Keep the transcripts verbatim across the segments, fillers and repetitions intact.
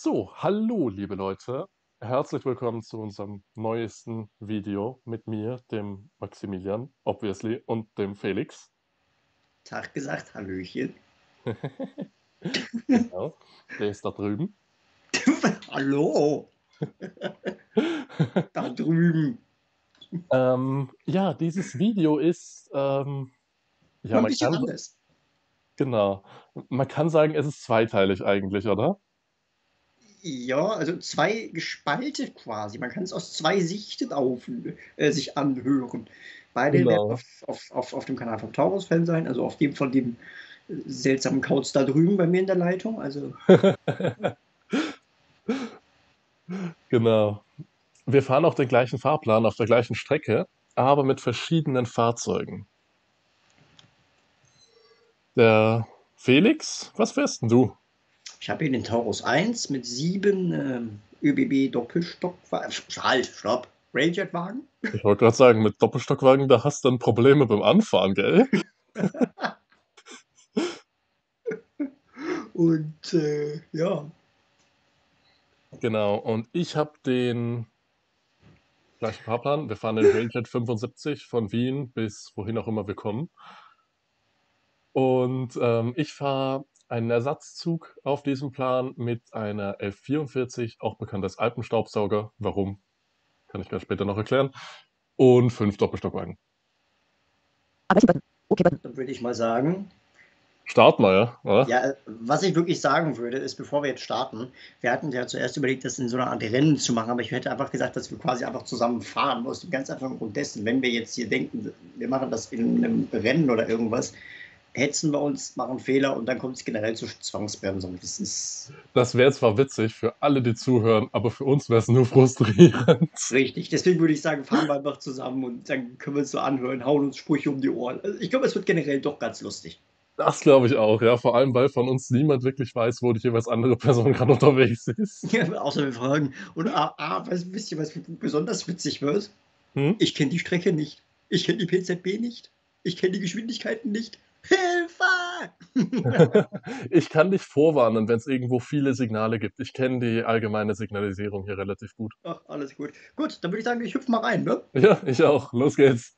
So, hallo liebe Leute. Herzlich willkommen zu unserem neuesten Video mit mir, dem Maximilian, obviously, und dem Felix. Tag gesagt, Hallöchen. Genau, der ist da drüben. Hallo, da drüben. Ähm, ja, dieses Video ist, ähm, ja, Mal 'n man bisschen kann anders. genau, man kann sagen, es ist zweiteilig eigentlich, oder? Ja, also zwei Gespalte quasi. Man kann es aus zwei Sichten auf äh, sich anhören. Beide werden Genau. auf auf auf auf dem Kanal vom Taurus-Fan sein, also auf dem von dem, äh, seltsamen Kauz da drüben bei mir in der Leitung, also Genau. Wir fahren auch den gleichen Fahrplan auf der gleichen Strecke, aber mit verschiedenen Fahrzeugen. Der Felix, was fährst 'n du? ich habe hier den Taurus eins mit sieben, ähm, ÖBB-Doppelstockwa halt, stopp, Railjet-Wagen. Ich wollte gerade sagen, mit Doppelstockwagen, da hast du dann Probleme beim Anfahren, gell? Und, äh, ja. Genau, und ich habe den gleichen Fahrplan. Wir fahren den Railjet fünfundsiebzig von Wien bis wohin auch immer wir kommen. Und, ähm, ich fahre einen Ersatzzug auf diesem Plan mit einer F vierundvierzig, auch bekannt als Alpenstaubsauger. Warum, kann ich dir später noch erklären. Und fünf Doppelstockwagen. Abbrechen-Button. Okay-Button. Dann würde ich mal sagen Starten wir, ja, oder? ja, was ich wirklich sagen würde, ist, bevor wir jetzt starten, wir hatten ja zuerst überlegt, das in so 'ner Art Rennen zu machen, aber ich hätte einfach gesagt, dass wir quasi einfach zusammen fahren, aus dem ganz einfachen Grund dessen, wenn wir jetzt hier denken, wir machen das in 'nem Rennen oder irgendwas, hetzen wir uns, machen Fehler und dann kommt's generell zur Zwangsbremsung. Das ist Das wäre zwar witzig für alle, die zuhören, aber für uns wäre es nur frustrierend. richtig. Deswegen würde ich sagen, fahren wir einfach zusammen und dann können wir uns so anhören, hauen uns Sprüche um die Ohren. Also, ich glaube, es wird generell doch ganz lustig. Das glaube ich auch, ja, vor allem, weil von uns niemand wirklich weiß, wo die jeweils andere Person gerade unterwegs ist. Ja, außer wir fragen und A A, was wisst ihr, was besonders witzig wird? Mhm. Ich kenne die Strecke nicht. Ich kenne die P Z B nicht. Ich kenne die Geschwindigkeiten nicht. Hilfe! Ich kann dich vorwarnen, wenn's irgendwo viele Signale gibt. Ich kenne die allgemeine Signalisierung hier relativ gut. Ach, alles gut. Gut, dann würde ich sagen, ich hüpfe mal rein, ne? Ja, ich auch. Los geht's.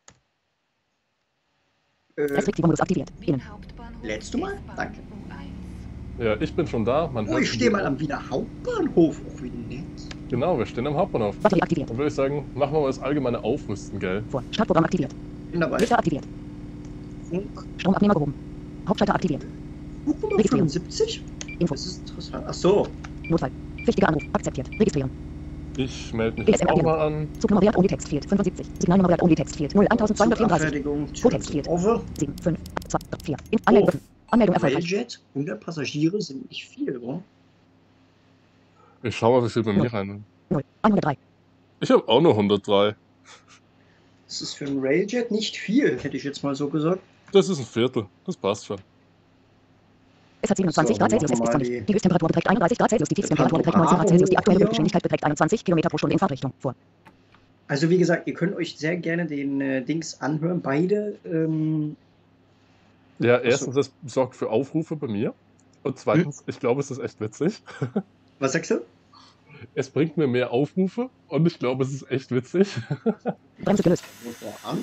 Äh, Restriktiver-Modus aktiviert. Innen. lädst du mal? Danke. Ja, ich bin schon da. Man Oh, hört ich schon stehe die mal am Wiener Hauptbahnhof. Oh, wie nett. Genau, wir stehen am Hauptbahnhof. Batterie aktiviert. Dann würde ich sagen, machen wir mal das allgemeine Aufrüsten, gell? Vor. Startprogramm aktiviert. Bin dabei. Lichter aktiviert. Funk. Stromabnehmer gehoben. Hauptschalter aktiviert. Huckeler Registrieren. fünfundsiebzig? Info. Das ist interessant. Ach so. Notfall. Wichtiger Anruf. Akzeptiert. Registrieren. Ich melde mich E jetzt S M auch erkennen. mal an. Zugnummer Wert ohne Text fehlt. fünfundsiebzig. Signalnummer Wert ohne Text fehlt. null eintausendzweihundertvierunddreißig. Abfertigung. Codtext fehlt. Over. sieben, fünf, zwei, vier. In Anmeldung. Oh. Anmeldung erfolgreich. Railjet. hundert Passagiere sind nicht viel, oder? Ich schau mal, wie viel bei Null. mir rein. null. hundertdrei. Ich habe auch nur hundertdrei. Das ist für ein Railjet nicht viel, hätte ich jetzt mal so gesagt. Das ist ein Viertel. Das passt schon. Es hat siebenundzwanzig So, Grad dann Celsius. Es machen ist wir sonnig. die- Die Höchsttemperatur beträgt einunddreißig Grad Celsius. Die Tiefstemperatur beträgt neunzehn Grad Celsius. Die aktuelle Luftgeschwindigkeit beträgt einundzwanzig Kilometer pro Stunde in Fahrtrichtung. Vor. Also wie gesagt, ihr könnt euch sehr gerne den äh, Dings anhören. Beide. Ähm, Ja, Achso. erstens, das sorgt für Aufrufe bei mir. Und zweitens, ich glaube, es ist echt witzig. Was sagst du? Es bringt mir mehr Aufrufe und ich glaube, es ist echt witzig. Bremse gelöst. Motor an.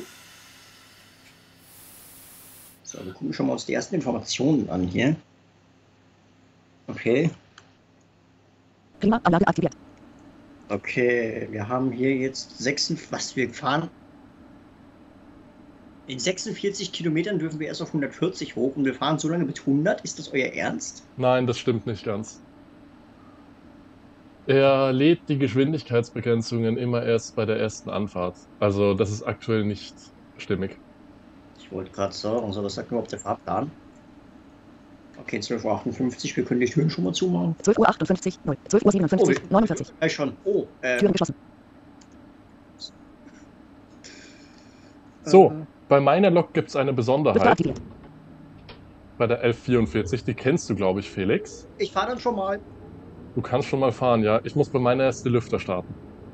So, wir gucken schon mal uns die ersten Informationen an hier. Okay. Klimaanlage aktiviert. Okay, wir haben hier jetzt sechs, was wir fahren. In sechsundvierzig Kilometern dürfen wir erst auf hundertvierzig hoch und wir fahren so lange mit hundert. Ist das euer Ernst? Nein, das stimmt nicht ganz. Er lädt die Geschwindigkeitsbegrenzungen immer erst bei der ersten Anfahrt. Also das ist aktuell nicht stimmig. Ich wollte gerade sagen, so, was sagt überhaupt der Fahrplan? Okay, zwölf Uhr achtundfünfzig, wir können die Türen schon mal zumachen. zwölf Uhr achtundfünfzig. null. zwölf Uhr siebenundfünfzig. Oh, neunundvierzig. Ja, schon. Oh, ähm, Türen geschlossen. So, äh, bei meiner Lok gibt es eine Lüfter Besonderheit. aktiviert. Bei der F vierundvierzig, die kennst du, glaube ich, Felix. ich fahre dann schon mal. Du kannst schon mal fahren, ja. Ich muss bei meiner erst die Lüfter starten.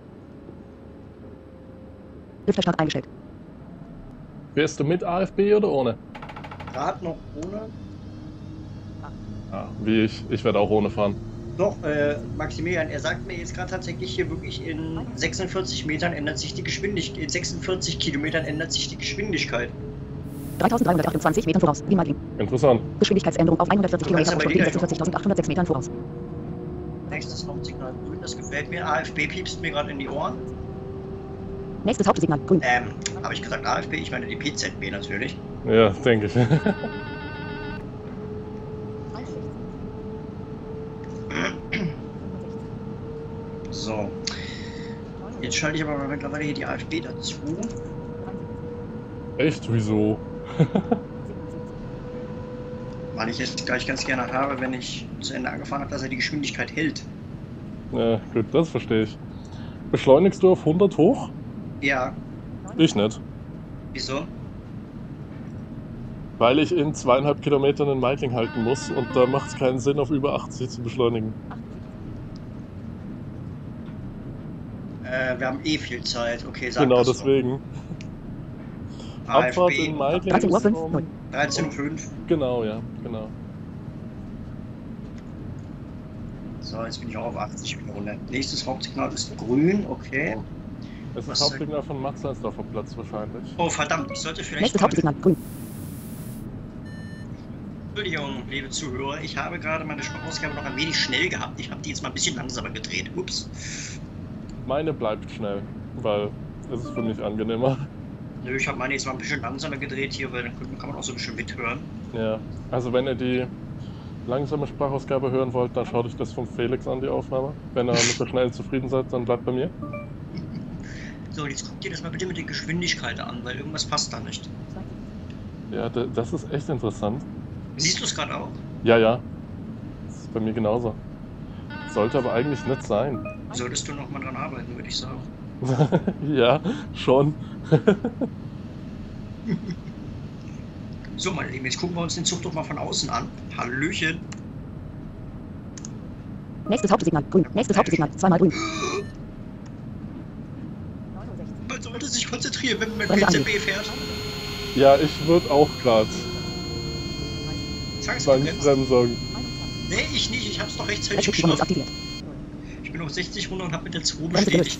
Lüfterstart eingestellt. Fährst du mit A F B oder ohne? Gerade noch ohne. Ja, wie ich. Ich werde auch ohne fahren. Doch, äh, Maximilian, er sagt mir jetzt gerade tatsächlich hier wirklich in sechsundvierzig Metern ändert sich die Geschwindigkeit, in sechsundvierzig Kilometern ändert sich die Geschwindigkeit. dreitausenddreihundertachtundzwanzig Metern voraus. Remarking. Interessant. Geschwindigkeitsänderung auf hundertvierzig Du kannst Kilometer pro aber Stunde in die- sechsundvierzigtausendachthundertsechs Metern voraus. Nächstes Hauptsignal grün, das gefällt mir. A F B piepst mir gerade in die Ohren. Nächstes Hauptsignal grün. Ähm, habe ich gesagt A F B? Ich meine die P Z B natürlich. Ja, denke ich. So. Jetzt schalte ich aber mal mittlerweile hier die A F B dazu. Echt? Wieso? Weil ich jetzt gleich ganz gerne habe, wenn ich zu Ende angefahren habe, dass er die Geschwindigkeit hält. Ja, gut, das verstehe ich. Beschleunigst du auf hundert hoch? Ja, Ich nicht. wieso? Weil ich in zweieinhalb Kilometern in Meidling halten muss und da macht es keinen Sinn, auf über achtzig zu beschleunigen. Äh, wir haben eh viel Zeit. Okay, sag Genau das doch. deswegen. A F Abfahrt in B Meidling dreizehn Uhr ist fünf, um- null. dreizehn Uhr fünf. Genau, ja, genau. So, jetzt bin ich auch auf achtzig wieder runter. Nächstes Hauptsignal ist grün, okay. Es Was ist Hauptsignal von Max Leinsdorfer Platz wahrscheinlich. Oh verdammt, ich sollte vielleicht... Nächstes mal- Hauptsignal grün. Entschuldigung, liebe Zuhörer, ich habe gerade meine Sprachausgabe noch ein wenig schnell gehabt. Ich habe die jetzt mal ein bisschen langsamer gedreht. Ups. Meine bleibt schnell, weil es ist für mich angenehmer. Nö, ich habe meine jetzt mal ein bisschen langsamer gedreht hier, weil dann kann man auch so ein bisschen mithören. Ja, also wenn ihr die langsame Sprachausgabe hören wollt, dann schaut euch das von Felix an, die Aufnahme. Wenn ihr mit der schnellen zufrieden seid, dann bleibt bei mir. So, jetzt guckt ihr das mal bitte mit der Geschwindigkeit an, weil irgendwas passt da nicht. Ja, d- das ist echt interessant. Siehst du es gerade auch? Ja, ja. Das ist bei mir genauso. Sollte aber eigentlich nicht sein. Solltest du noch mal dran arbeiten, würde ich sagen. Ja, schon. So, meine Lieben, jetzt gucken wir uns den Zug doch mal von außen an. Hallöchen. Nächstes Hauptsignal grün. Nächstes Hauptsignal zweimal grün. Man sollte sich konzentrieren, wenn man mit Bremse P Z B fährt. Ja, ich würde auch gerade Sagst du, beim bremst? Bremsen. Nee, ich nicht. Ich hab's doch rechtzeitig Rechtschutzübung ist geschafft. aktiviert. Ich bin auf sechzig runter und hab mit der zwei Bremse bestätigt.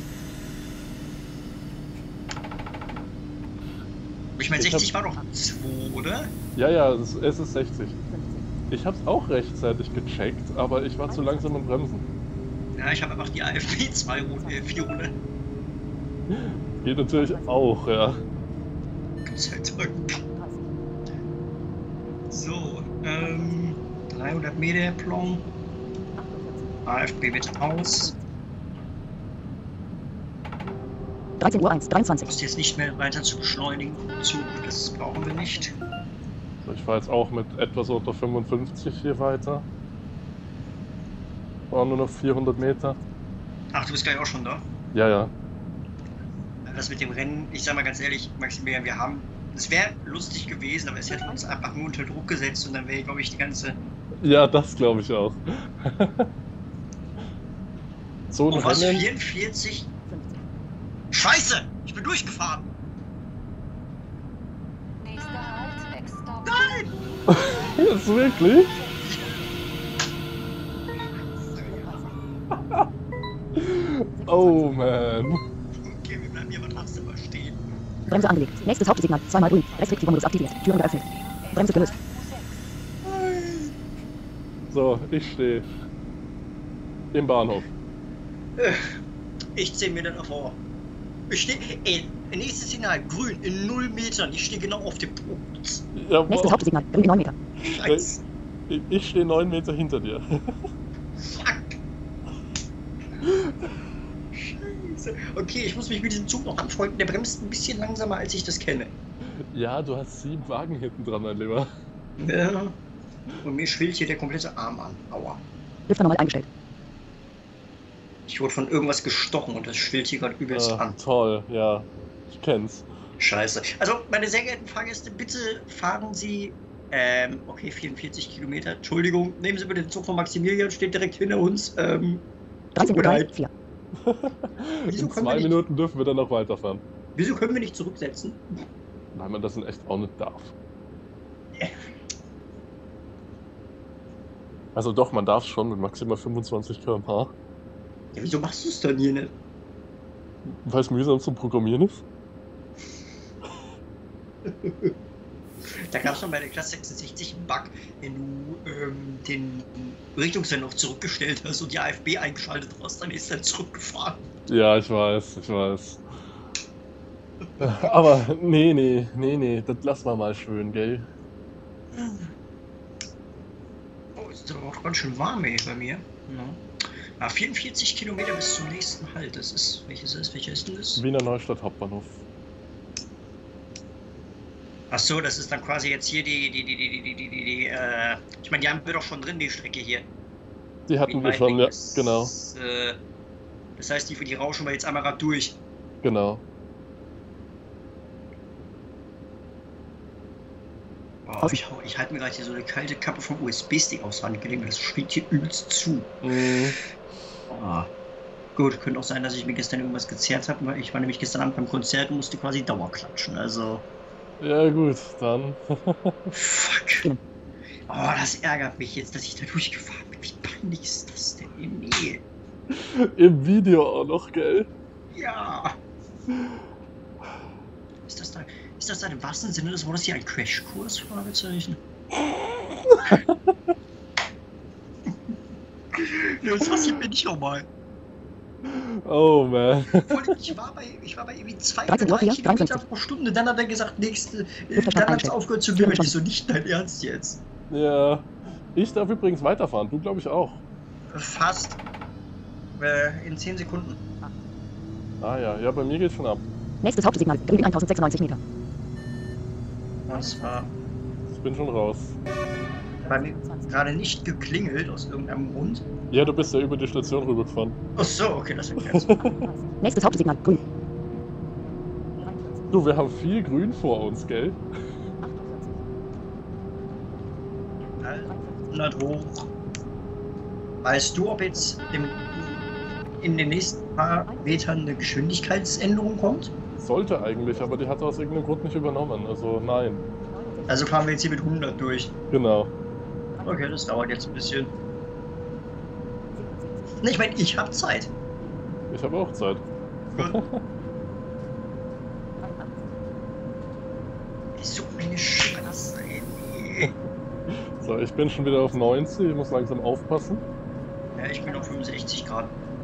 Ich meine, Ich hab- sechzig war doch zwei, oder? Ja, ja, es, es ist sechzig. Ich hab's auch rechtzeitig gecheckt, aber ich war zu langsam im Bremsen. Ja, ich habe einfach die A F B zwei Runde, äh, vier Runde. Geht natürlich auch, ja. Gott sei Dank. So, ähm, dreihundert Meter Plong. A F B wird aus. dreizehn Uhr eins, dreiundzwanzig. Musst jetzt nicht mehr weiter zu beschleunigen. Zug, das brauchen wir nicht. So, ich fahre jetzt auch mit etwas unter fünfundfünfzig hier weiter. War nur noch vierhundert Meter. Ach, du bist gleich auch schon da? Ja, ja. Das mit dem Rennen, ich sag mal ganz ehrlich, Maximilian, wir haben, es wäre lustig gewesen, aber es hätte uns einfach nur unter Druck gesetzt und dann wäre, glaube ich, die ganze... Ja, das glaube ich auch. So ein Oh, was, Rennen. vierundvierzig? Scheiße! Ich bin durchgefahren! Nächster Halt, Next Stop. Nein! Jetzt wirklich? Oh man. Okay, wir bleiben hier aber trotzdem mal stehen. Bremse angelegt. Nächstes Hauptsignal zweimal grün. Restriktiver Modus aktiviert. Türen geöffnet. Bremse gelöst. So, ich stehe im Bahnhof. Äh, Ich zehn Meter davor. Ich stehe, ey, nächstes Signal, grün, in null Metern. Ich stehe genau auf dem Punkt. Ja, Nächstes boah, Hauptsignal grün in neun Meter. Scheiße. ich- ich stehe neun Meter hinter dir. Fuck. Scheiße. Okay, ich muss mich mit diesem Zug noch anfreunden. Der bremst ein bisschen langsamer, als ich das kenne. Ja, du hast sieben Wagen hinten dran, mein Lieber. Ja. Und mir schwillt hier der komplette Arm an. Aua. Lüfter normal eingestellt. Ich wurde von irgendwas gestochen und das schwillt hier gerade übelst Ah, an. toll, ja. Ich kenn's. Scheiße. Also, meine sehr geehrten Fahrgäste, bitte fahren Sie. Ähm, okay, vierundvierzig Kilometer. Entschuldigung, nehmen Sie bitte den Zug von Maximilian, steht direkt hinter uns. Ähm, dreizehn Uhr Tut mir drei, leid. vier. Wieso In können wir zwei nicht- Minuten dürfen wir dann noch weiterfahren. wieso können wir nicht zurücksetzen? Weil man das in echt auch nicht darf. Also doch, man darf schon mit maximal fünfundzwanzig Kilometer pro Stunde. Ja, wieso machst du es dann hier nicht? Weil es mühsam zum Programmieren ist. Da gab es schon bei der Klasse sechsundsechzig einen Bug, wenn du ähm, den Richtungssender noch zurückgestellt hast und die A F B eingeschaltet hast, dann ist er zurückgefahren. Ja, ich weiß, ich weiß. Aber nee, nee, nee, nee, das lassen wir mal schön, gell? Oh, ist aber auch ganz schön warm ey, bei mir. Ja. Ah, vierundvierzig Kilometer bis zum nächsten Halt. Das ist, welches ist, welcher ist denn das? Wiener Neustadt Hauptbahnhof. Ach so, das ist dann quasi jetzt hier die, die, die, die, die, die, die, die äh, ich meine, die haben wir doch schon drin, die Strecke hier. Die hatten wir schon, ja, genau. Das, äh, das heißt, die, die rauschen wir jetzt einmal grad durch. Genau. Oh, ich, ich halte mir gerade hier so eine kalte Kappe vom U S B-Stick aufs Handgelenk, das spielt hier übelst zu. Mhm. Oh. Gut, könnte auch sein, dass ich mir gestern irgendwas gezerrt habe, weil ich war nämlich gestern Abend beim Konzert und musste quasi Dauerklatschen, also... Ja gut, dann. Fuck. Oh, das ärgert mich jetzt, dass ich da durchgefahren bin. Wie peinlich ist das denn? Nee. Im Video auch noch, gell? Ja. Ist das da, ist das da im wahrsten Sinne des Wortes hier ein Crashkurs? Fragezeichen. Das passiert mir nicht nochmal. Oh man. Ich war bei, ich war bei irgendwie zwei dreizehn Uhr, Kilometer dreiundfünfzig. pro Stunde, dann hat er gesagt, nächste, äh, Luftverstand dann hat es einstellen. aufgehört zu wimmeln. Ich so, nicht dein Ernst jetzt. Ja. Ich darf übrigens weiterfahren, du glaube ich auch. Fast. Äh, in zehn Sekunden. Ah ja, ja, bei mir geht's schon ab. Nächstes Hauptsignal, Grün tausendsechsundneunzig Meter. Das war Ich bin schon raus. bei mir gerade nicht geklingelt aus irgendeinem Grund. Ja, du bist ja über die Station rübergefahren. Ach so, okay, das erklärt. Nächstes Hauptsignal, Grün. Du, wir haben viel Grün vor uns, gell? hundert hoch. Weißt du, ob jetzt im, in den nächsten paar Metern eine Geschwindigkeitsänderung kommt? Sollte eigentlich, aber die hat er aus irgendeinem Grund nicht übernommen. Also nein. Also fahren wir jetzt hier mit hundert durch. Genau. Okay, das dauert jetzt ein bisschen. Ne, ich meine, ich habe Zeit. Ich habe auch Zeit. Gut. So eine Scheiße, ey. Nee. So, ich bin schon wieder auf neunzig, ich muss langsam aufpassen. Ja, ich bin auf fünfundsechzig Grad.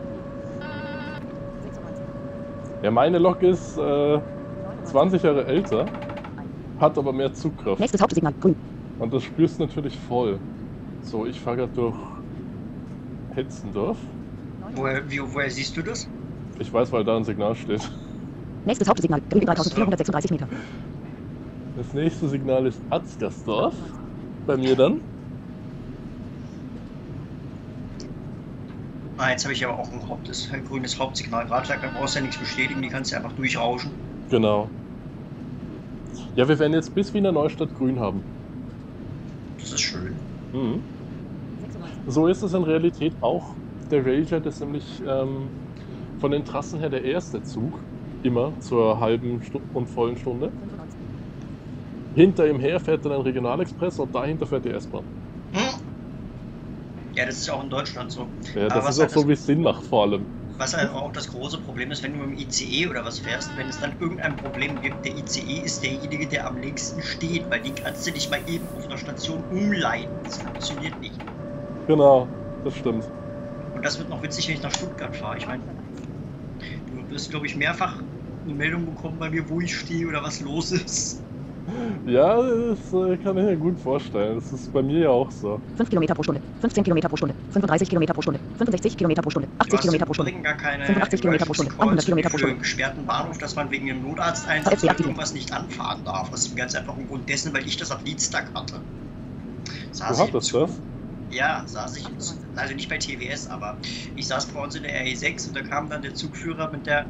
Ja, meine Lok ist äh, zwanzig Jahre älter, hat aber mehr Zugkraft. Nächstes Hauptsignal, Grün. Und das spürst du natürlich voll. So, ich fahre gerade durch Hetzendorf. Woher, wie, woher siehst du das? Ich weiß, weil da ein Signal steht. Nächstes Hauptsignal, Grün dreitausendvierhundertsechsunddreißig Meter. Das nächste Signal ist Atzgersdorf. Bei mir dann. Ah, jetzt habe ich aber auch ein, Haupt, das, ein grünes Hauptsignal. Gerade da brauchst du ja nichts bestätigen, die kannst du einfach durchrauschen. Genau. Ja, wir werden jetzt bis Wiener Neustadt grün haben. Das ist schön. Mhm. So ist es in Realität auch. Der Ranger, das ist nämlich ähm, von den Trassen her der erste Zug. Immer zur halben Stu und vollen Stunde. Hinter ihm her fährt dann ein Regionalexpress und dahinter fährt die S-Bahn. Hm? Ja, das ist ja auch in Deutschland so. Ja, Aber das was ist auch halt so, das- wie es Sinn macht vor allem. Was halt auch das große Problem ist, wenn du mit dem I C E oder was fährst, wenn es dann irgendein Problem gibt, der I C E ist derjenige, der am längsten steht, weil die kannst du nicht mal eben auf einer Station umleiten. Das funktioniert nicht. Genau, das stimmt. Und das wird noch witzig, wenn ich nach Stuttgart fahre. Ich meine, du wirst, glaube ich, mehrfach eine Meldung bekommen bei mir, wo ich stehe oder was los ist. Ja, das äh, kann ich mir gut vorstellen. Das ist bei mir ja auch so. fünf Kilometer pro Stunde, fünfzehn Kilometer pro Stunde, fünfunddreißig Kilometer pro Stunde, fünfundsechzig Kilometer pro Stunde, Du achtzig hast Kilometer im pro Stunde. Übrigen gar keine fünfundachtzig Kilometer pro Stunde, Emergency hundert Kilometer Calls pro für einen Stunde. gesperrten Bahnhof, dass man wegen einem Notarzteinsatz V F C oder aktiviert. irgendwas nicht anfahren darf. Aus dem ganz einfachen Grund dessen, weil ich das am Dienstag hatte. Du Saß ich im hattest Zug. das? Ja, saß ich, im- also nicht bei T W S, aber ich saß bei uns in der R E sechs und da kam dann der Zugführer mit der.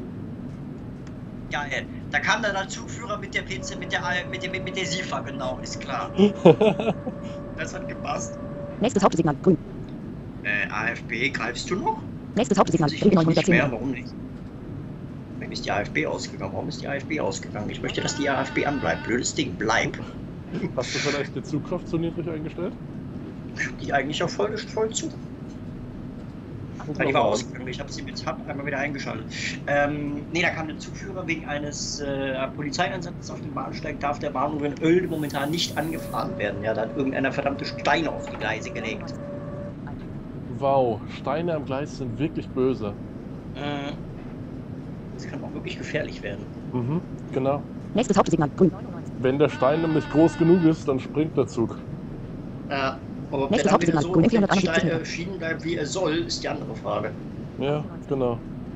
Ja, äh, da kam dann der Zugführer mit der P C, mit der, A- mit der, mit der SIFA, genau, ist klar. Das hat gepasst. Nächstes Hauptsignal, Grün. Äh, A F B, greifst du noch? Nächstes Hauptsignal, Ich Grün nicht neunhundertzehn mehr, Meter. warum nicht? Warum ist die A F B ausgegangen? Warum ist die A F B ausgegangen? Ich möchte, dass die A F B anbleibt. Blödes Ding, bleib. Hast du vielleicht die Zugkraft zu niedrig eingestellt? Die eigentlich auch voll, voll zu. Ja, die war ausgegangen, ich habe sie mit Hub einmal wieder eingeschaltet. Ähm, ne, da kam der Zugführer wegen eines äh, Polizeieinsatzes auf dem Bahnsteig, darf der Bahnhof in Oelde momentan nicht angefahren werden. Ja, da hat irgendeiner verdammte Steine auf die Gleise gelegt. Wow, Steine am Gleis sind wirklich böse. Äh, das kann auch wirklich gefährlich werden. Mhm, genau. Nächstes Hauptsignal, grün. Wenn der Stein nämlich groß genug ist, dann springt der Zug. Ja, aber ob Nächstes der dann wieder Hauptsignal, so grün, auf den vierhunderteinundsiebzig Stein, Meter. äh, Schienen bleibt, wie er soll, ist die andere Frage. Ja, genau.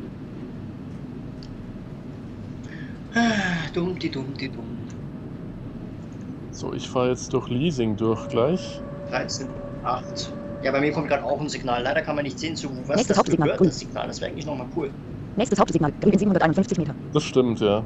Ah, dumm, die dumm, die dumm. So, ich fahre jetzt durch Leasing durch gleich. dreizehn, acht. Ja, bei mir kommt gerade auch ein Signal. Leider kann man nicht sehen, zu was Nächstes das Hauptsignal, gehört, grün. das Signal. Das wäre eigentlich nochmal cool. Nächstes Hauptsignal, grün, siebenhunderteinundfünfzig Meter. Das stimmt, ja.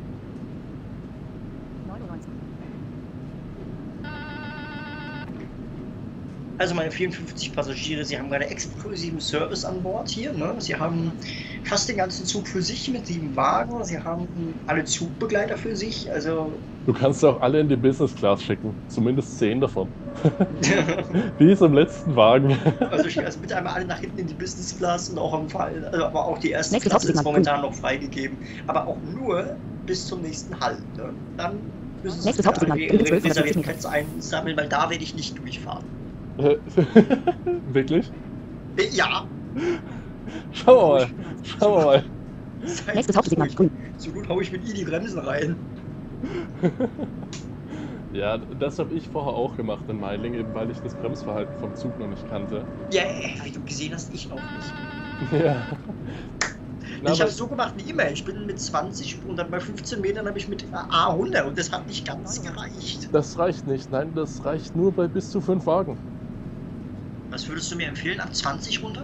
Also meine vierundfünfzig Passagiere, sie haben gerade exklusiven Service an Bord hier. Ne? Sie haben fast den ganzen Zug für sich mit sieben Wagen. Sie haben alle Zugbegleiter für sich. Also Du kannst auch alle in die Business Class schicken. Zumindest zehn davon. Die ist im letzten Wagen. Also, ich, also bitte einmal alle nach hinten in die Business Class und auch am Fall, also aber auch die erste Nächstes Klasse ist Hauptsignal, momentan noch freigegeben, aber auch nur bis zum nächsten Halt. Ne? Dann müssen Sie Nächstes sich Hauptsignal, ihre grün, zwölfhundertsiebzig reservierten Meter. Plätze einsammeln, weil da werde ich nicht durchfahren. Wirklich? Äh, Ja. Schauen wir mal. Schauen wir mal. Seid Nächstes Hauptsignal, ruhig. grün. So gut hau ich mit I die Bremsen rein. Ja, das habe ich vorher auch gemacht in Meiling, eben weil ich das Bremsverhalten vom Zug noch nicht kannte. Ja, yeah, wie du gesehen hast, ich auch nicht. Ja. Na, Ich aber- habe es so gemacht wie immer. Ich bin mit zwanzig und dann bei fünfzehn Metern habe ich mit A hundert und das hat nicht ganz gereicht. Das reicht nicht. Nein, das reicht nur bei bis zu fünf Wagen. Was würdest du mir empfehlen? Ab zwanzig runter?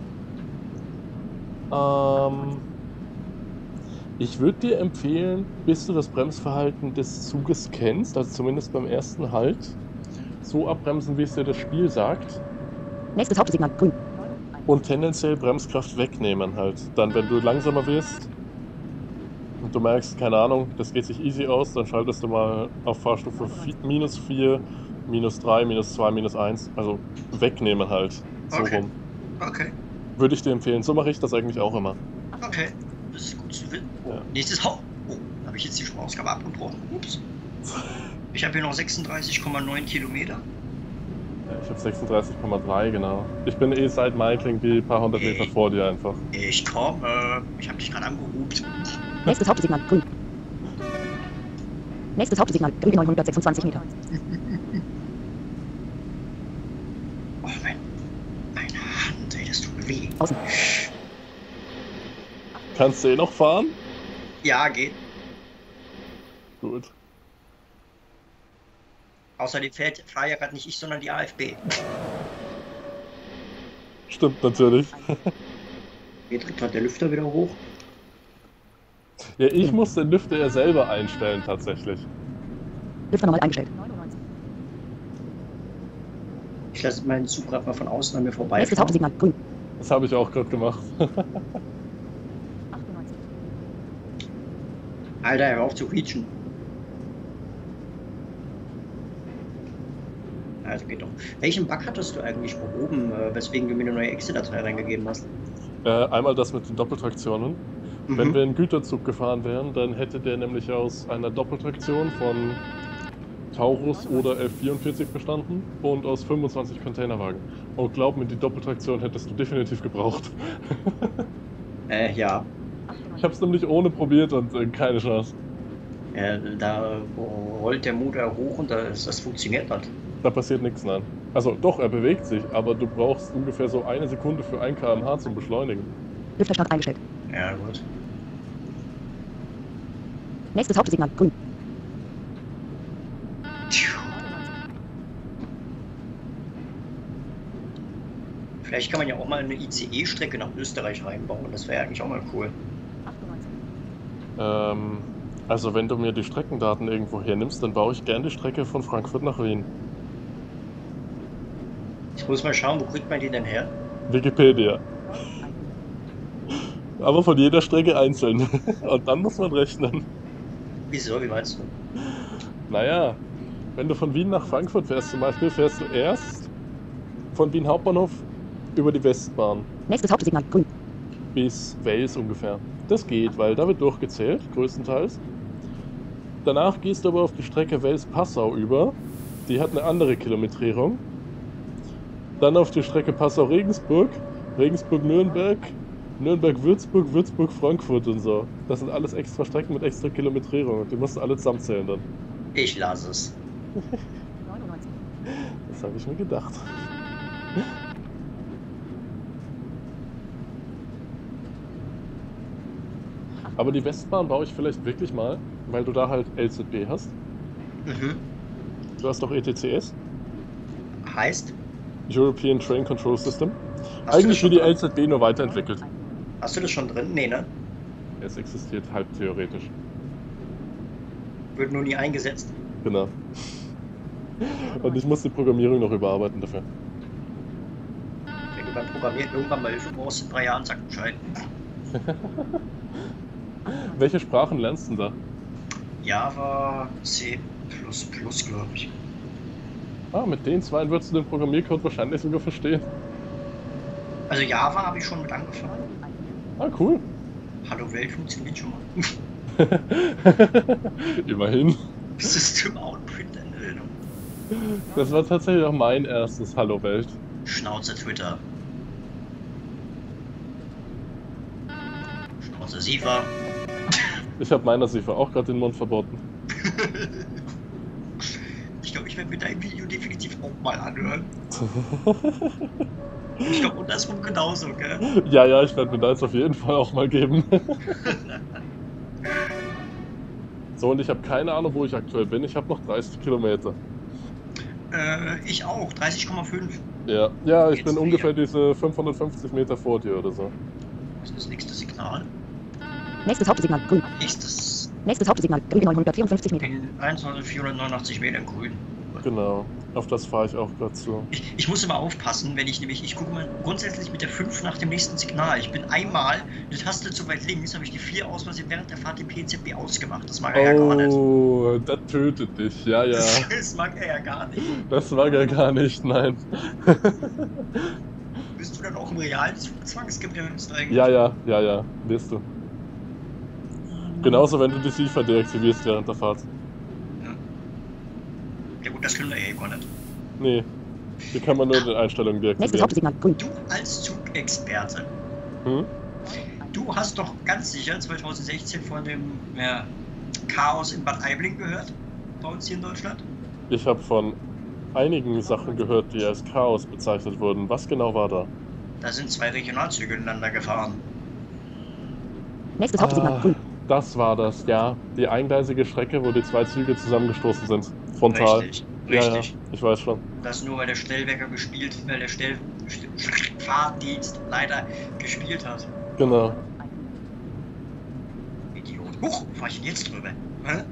Ähm, ich würde dir empfehlen, bis du das Bremsverhalten des Zuges kennst, also zumindest beim ersten Halt, so abbremsen, wie es dir das Spiel sagt, Nächstes Hauptsignal, grün. und tendenziell Bremskraft wegnehmen halt. Dann, wenn du langsamer wirst und du merkst, keine Ahnung, das geht sich easy aus, dann schaltest du mal auf Fahrstufe minus vier, minus drei, minus zwei, minus eins, also wegnehmen halt, so Okay. rum. Okay, Würde ich dir empfehlen. So mache ich das eigentlich auch immer. okay. Das ist gut zu wissen. Oh, Ja. nächstes Haupt. Oh, habe ich jetzt die Sprachausgabe abgebrochen. Ups. Ich habe hier noch sechsunddreißig Komma neun Kilometer. Ja, ich habe sechsunddreißig Komma drei, genau. Ich bin eh seit Meikling die paar hundert Meter vor dir einfach. Ich komme. Ich habe dich gerade angerufen. Nächstes Hauptsignal, grün. Nächstes Hauptsignal, grün, neunhundertsechsundzwanzig Meter. Oh, mein, meine Hand, ey, das tut mir weh. Außen. Kannst du eh noch fahren? Ja, geht. Gut. Außerdem fährt fahre ja gerade nicht ich, sondern die A F B. Stimmt natürlich. Hier tritt gerade der Lüfter wieder hoch. Ja, ich muss den Lüfter ja selber einstellen tatsächlich. Lüfter normal eingestellt. Ich lasse meinen Zug gerade mal von außen an mir Nächstes vorbeifahren. Hauptsignal, grün. Das habe ich auch gerade gemacht. Alter, hör auf zu quietschen. Also geht doch. Welchen Bug hattest du eigentlich behoben, äh, weswegen du mir eine neue Excel-Datei reingegeben hast? Äh, einmal das mit den Doppeltraktionen. Mhm. Wenn wir in Güterzug gefahren wären, dann hätte der nämlich aus einer Doppeltraktion von Taurus oder F vierundvierzig bestanden und aus fünfundzwanzig Containerwagen. Und glaub mir, die Doppeltraktion hättest du definitiv gebraucht. Äh, ja. Ich habe es nämlich ohne probiert und äh, keine Chance. Äh, da rollt der Motor hoch und das, das funktioniert halt. Da passiert nichts, nein. Also doch, er bewegt sich, aber du brauchst ungefähr so eine Sekunde für ein Kilometer pro Stunde zum Beschleunigen. Lüfterstand eingestellt. Ja, gut. Nächstes Hauptsignal, grün. Tja. Vielleicht kann man ja auch mal eine I C E-Strecke nach Österreich reinbauen. Das wäre ja eigentlich auch mal cool. Ähm, also wenn du mir die Streckendaten irgendwo hernimmst, dann baue ich gerne die Strecke von Frankfurt nach Wien. Ich muss mal schauen, wo kriegt man die denn her? Wikipedia. Aber von jeder Strecke einzeln. Und dann muss man rechnen. Wieso, wie meinst du? Naja, wenn du von Wien nach Frankfurt fährst zum Beispiel, fährst du erst von Wien Hauptbahnhof über die Westbahn Nächstes Hauptsignal. Grün. bis Wels ungefähr. Das geht, weil da wird durchgezählt, größtenteils. Danach gehst du aber auf die Strecke Wels-Passau über. Die hat eine andere Kilometrierung. Dann auf die Strecke Passau-Regensburg, Regensburg-Nürnberg, Nürnberg-Würzburg, Würzburg-Frankfurt und so. Das sind alles extra Strecken mit extra Kilometrierung. Die musst du alle zusammenzählen dann. Ich lasse es. neunundneunzig. Das habe ich mir gedacht. Aber die Westbahn baue ich vielleicht wirklich mal, weil du da halt L Z B hast. Mhm. Du hast doch E T C S, Heißt? European Train Control System. Hast du das Eigentlich schon wie die drin? L Z B nur weiterentwickelt. Hast du das schon drin? Nee, ne? Es existiert halb theoretisch. Wird nur nie eingesetzt. Genau. Und ich muss die Programmierung noch überarbeiten dafür. Wenn du beim Programmieren irgendwann mal Hilfe brauchst, in drei Jahren, sag Bescheid. Welche Sprachen lernst du denn da? Java, C++, glaube ich. Ah, mit den zwei würdest du den Programmiercode wahrscheinlich sogar verstehen. Also Java habe ich schon mit angefangen. Ah, cool. Hallo Welt funktioniert schon mal. Immerhin. System Out Print Anmeldung. Das war tatsächlich auch mein erstes Hallo Welt. Schnauze Twitter. Schnauze Sifa. Ich habe meiner Sifa auch gerade den Mund verboten. Ich glaube, ich werde mir dein Video definitiv auch mal anhören. Ich glaube, andersrum genauso, gell? Ja, ja, ich werde mir da jetzt auf jeden Fall auch mal geben. So, und ich habe keine Ahnung, wo ich aktuell bin. Ich habe noch dreißig Kilometer. Äh, ich auch, dreißig Komma fünf. Ja, ja, ich Jetzt bin wieder. ungefähr diese fünfhundertfünfzig Meter vor dir oder so. Was ist das nächste Signal? Nächstes Hauptsignal. Grün. Nächstes Nächstes Hauptsignal. Grün neunhundertvierundfünfzig Meter. in eintausendvierhundertneunundachtzig Metern grün. Genau, auf das fahre ich auch gerade zu. Ich, ich muss immer aufpassen, wenn ich nämlich, ich gucke mal grundsätzlich mit der fünf nach dem nächsten Signal. Ich bin einmal eine Taste zu weit links, habe ich die vier aus Versehen während der Fahrt die P Z B ausgemacht. Das mag er ja gar nicht. Oh, das tötet dich, ja, ja. Das, das mag er ja gar nicht. Das mag er gar nicht, nein. Bist du dann auch im realen Zug zwangsgebremst eigentlich? Ja, ja, ja, ja, wirst du. Genauso, wenn du die Sifa deaktivierst während der Fahrt. Ja gut, das können wir ja eh gar nicht. Nee, die kann man nur in den Einstellungen Nächstes deaktivieren. Hauptsignal. Grün. Du als Zugexperte, Hm? du hast doch ganz sicher zweitausendsechzehn von dem ja, Chaos in Bad Aibling gehört, bei uns hier in Deutschland. Ich habe von einigen Sachen gehört, die als Chaos bezeichnet wurden. Was genau war da? Da sind zwei Regionalzüge ineinander gefahren. Nächstes Hauptsignal. Ah, Grün. das war das, ja. Die eingleisige Strecke, wo die zwei Züge zusammengestoßen sind. Frontal. Richtig, Ja, richtig. ja, ich weiß schon. Das nur, weil der Stellwecker gespielt, weil der Stell Fahrdienst leider gespielt hat. Genau. Idiot. Huch, wo fahr ich denn jetzt drüber? Hä?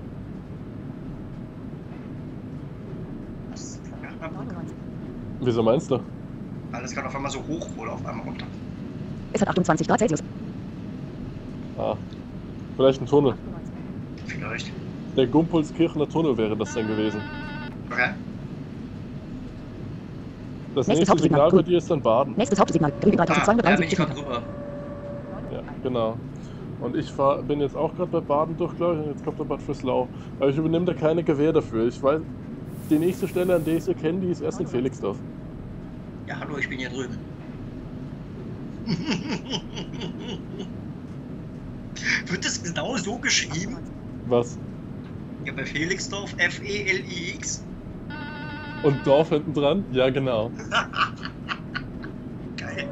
Was? neunundneunzig. Wieso meinst du? Alles kann auf einmal so hoch oder auf einmal runter. Es hat achtundzwanzig Grad Celsius. Ah, vielleicht ein Tunnel. Vielleicht. Der Gumpolskirchener Tunnel wäre das denn gewesen. Okay. Das Nächstes nächste Hauptsignal, Signal bei grün. dir ist dann Baden. Nächstes Hauptsignal. Grün Ah, da bin ich dreitausendzweihundertdreiundsiebzig gerade Meter. drüber. Ja, genau. Und ich fahr, bin jetzt auch gerade bei Baden durch, glaube ich, und jetzt kommt der Bad Fürslau. Aber ich übernehme da keine Gewähr dafür. Ich weiß, die nächste Stelle, an der ich sie kenne, die ist erst in Felixdorf. Ja, hallo, ich bin hier drüben. Wird das genau so geschrieben? Was? Ja, bei Felixdorf F E L I X. Und Dorf hinten dran? Ja, genau. Geil.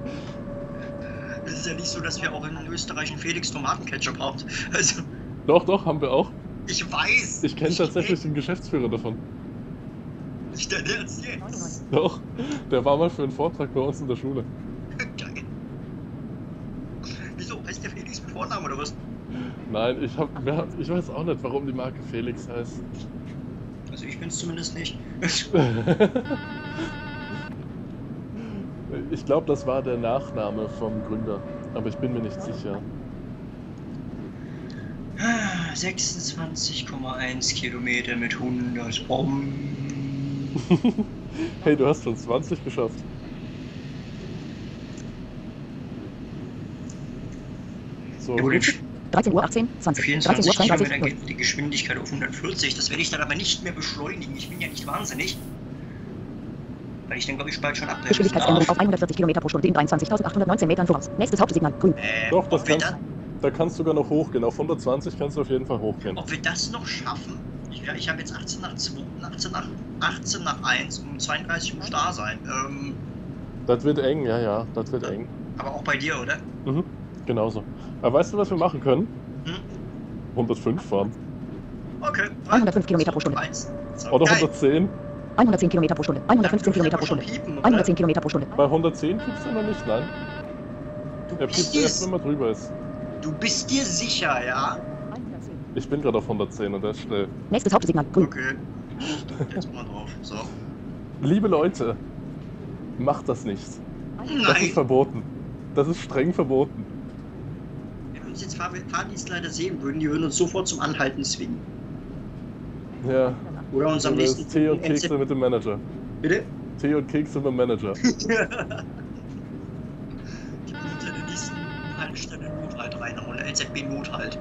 Es ist ja nicht so, dass wir auch in Österreich einen Felix Tomatenketchup haben. Also, Doch, doch, haben wir auch. ich weiß. Ich kenne tatsächlich den Geschäftsführer davon. Nicht dein Ernst jetzt. neunundneunzig. Doch, der war mal für einen Vortrag bei uns in der Schule. Geil. Wieso? Heißt der Felix mit Vornamen oder was? Nein, ich hab, wir haben- ich weiß auch nicht, warum die Marke Felix heißt. Also ich bin's zumindest nicht. Ich glaube, das war der Nachname vom Gründer, aber ich bin mir nicht sicher. sechsundzwanzig Komma eins Kilometer mit hundert Ohm. Hey, du hast schon zwanzig geschafft. So, Ja, gut, in dreizehn Uhr achtzehn, zwanzig, dreizehn Uhr vierundzwanzig zweiunddreißig, Kilometer null. geht die Geschwindigkeit auf hundertvierzig. Das werde ich dann aber nicht mehr beschleunigen. Ich bin ja nicht wahnsinnig. Weil ich dann, glaube ich, bald schon abbremsen Geschwindigkeitsänderung darf. auf hundertvierzig Kilometer pro Stunde in dreiundzwanzigtausendachthundertneunzehn Metern voraus. Nächstes Hauptsignal, grün. Äh, Doch, das ob, wir kannst, da, da kannst du sogar noch hochgehen. Auf hundertzwanzig kannst du auf jeden Fall hochgehen. ob wir das noch schaffen? Ich, ja, ich habe jetzt achtzehn nach zwei, achtzehn nach, achtzehn nach eins, um zweiunddreißig muss da sein. Ähm, Das wird eng, ja, ja, das wird eng. aber auch bei dir, oder? Mhm, genauso. Aber weißt du, was wir machen können? Hm? hundertfünf fahren. Okay. hundertfünf Kilometer pro Stunde. eins. So, Oder geil. hundertzehn. hundertzehn Kilometer pro Stunde. hundertfünfzehn Dann Kilometer pro dürfen Stunde. wir schon piepen, oder? hundertzehn Kilometer pro Stunde. Bei hundertzehn piepst du noch nicht, nein. Du Er bist, piepst dir, erst, wenn man drüber ist. du bist dir sicher, ja? Ich bin gerade auf hundertzehn und der ist schnell. Nächstes Hauptsignal, grün. Okay. Jetzt mal drauf. So. Liebe Leute, macht das nicht. Das ist Nein. verboten. Das ist streng verboten. Wenn uns jetzt Fahr Fahrdienstleiter sehen würden, die würden uns sofort zum Anhalten zwingen. Ja, Oder uns am das nächsten ist Tee und N Z Kekse mit dem Manager. Bitte? Tee und Kekse mit dem Manager. Die würden uns an der nächsten Haltestelle Nothalt reinhauen. L Z B Nothalt.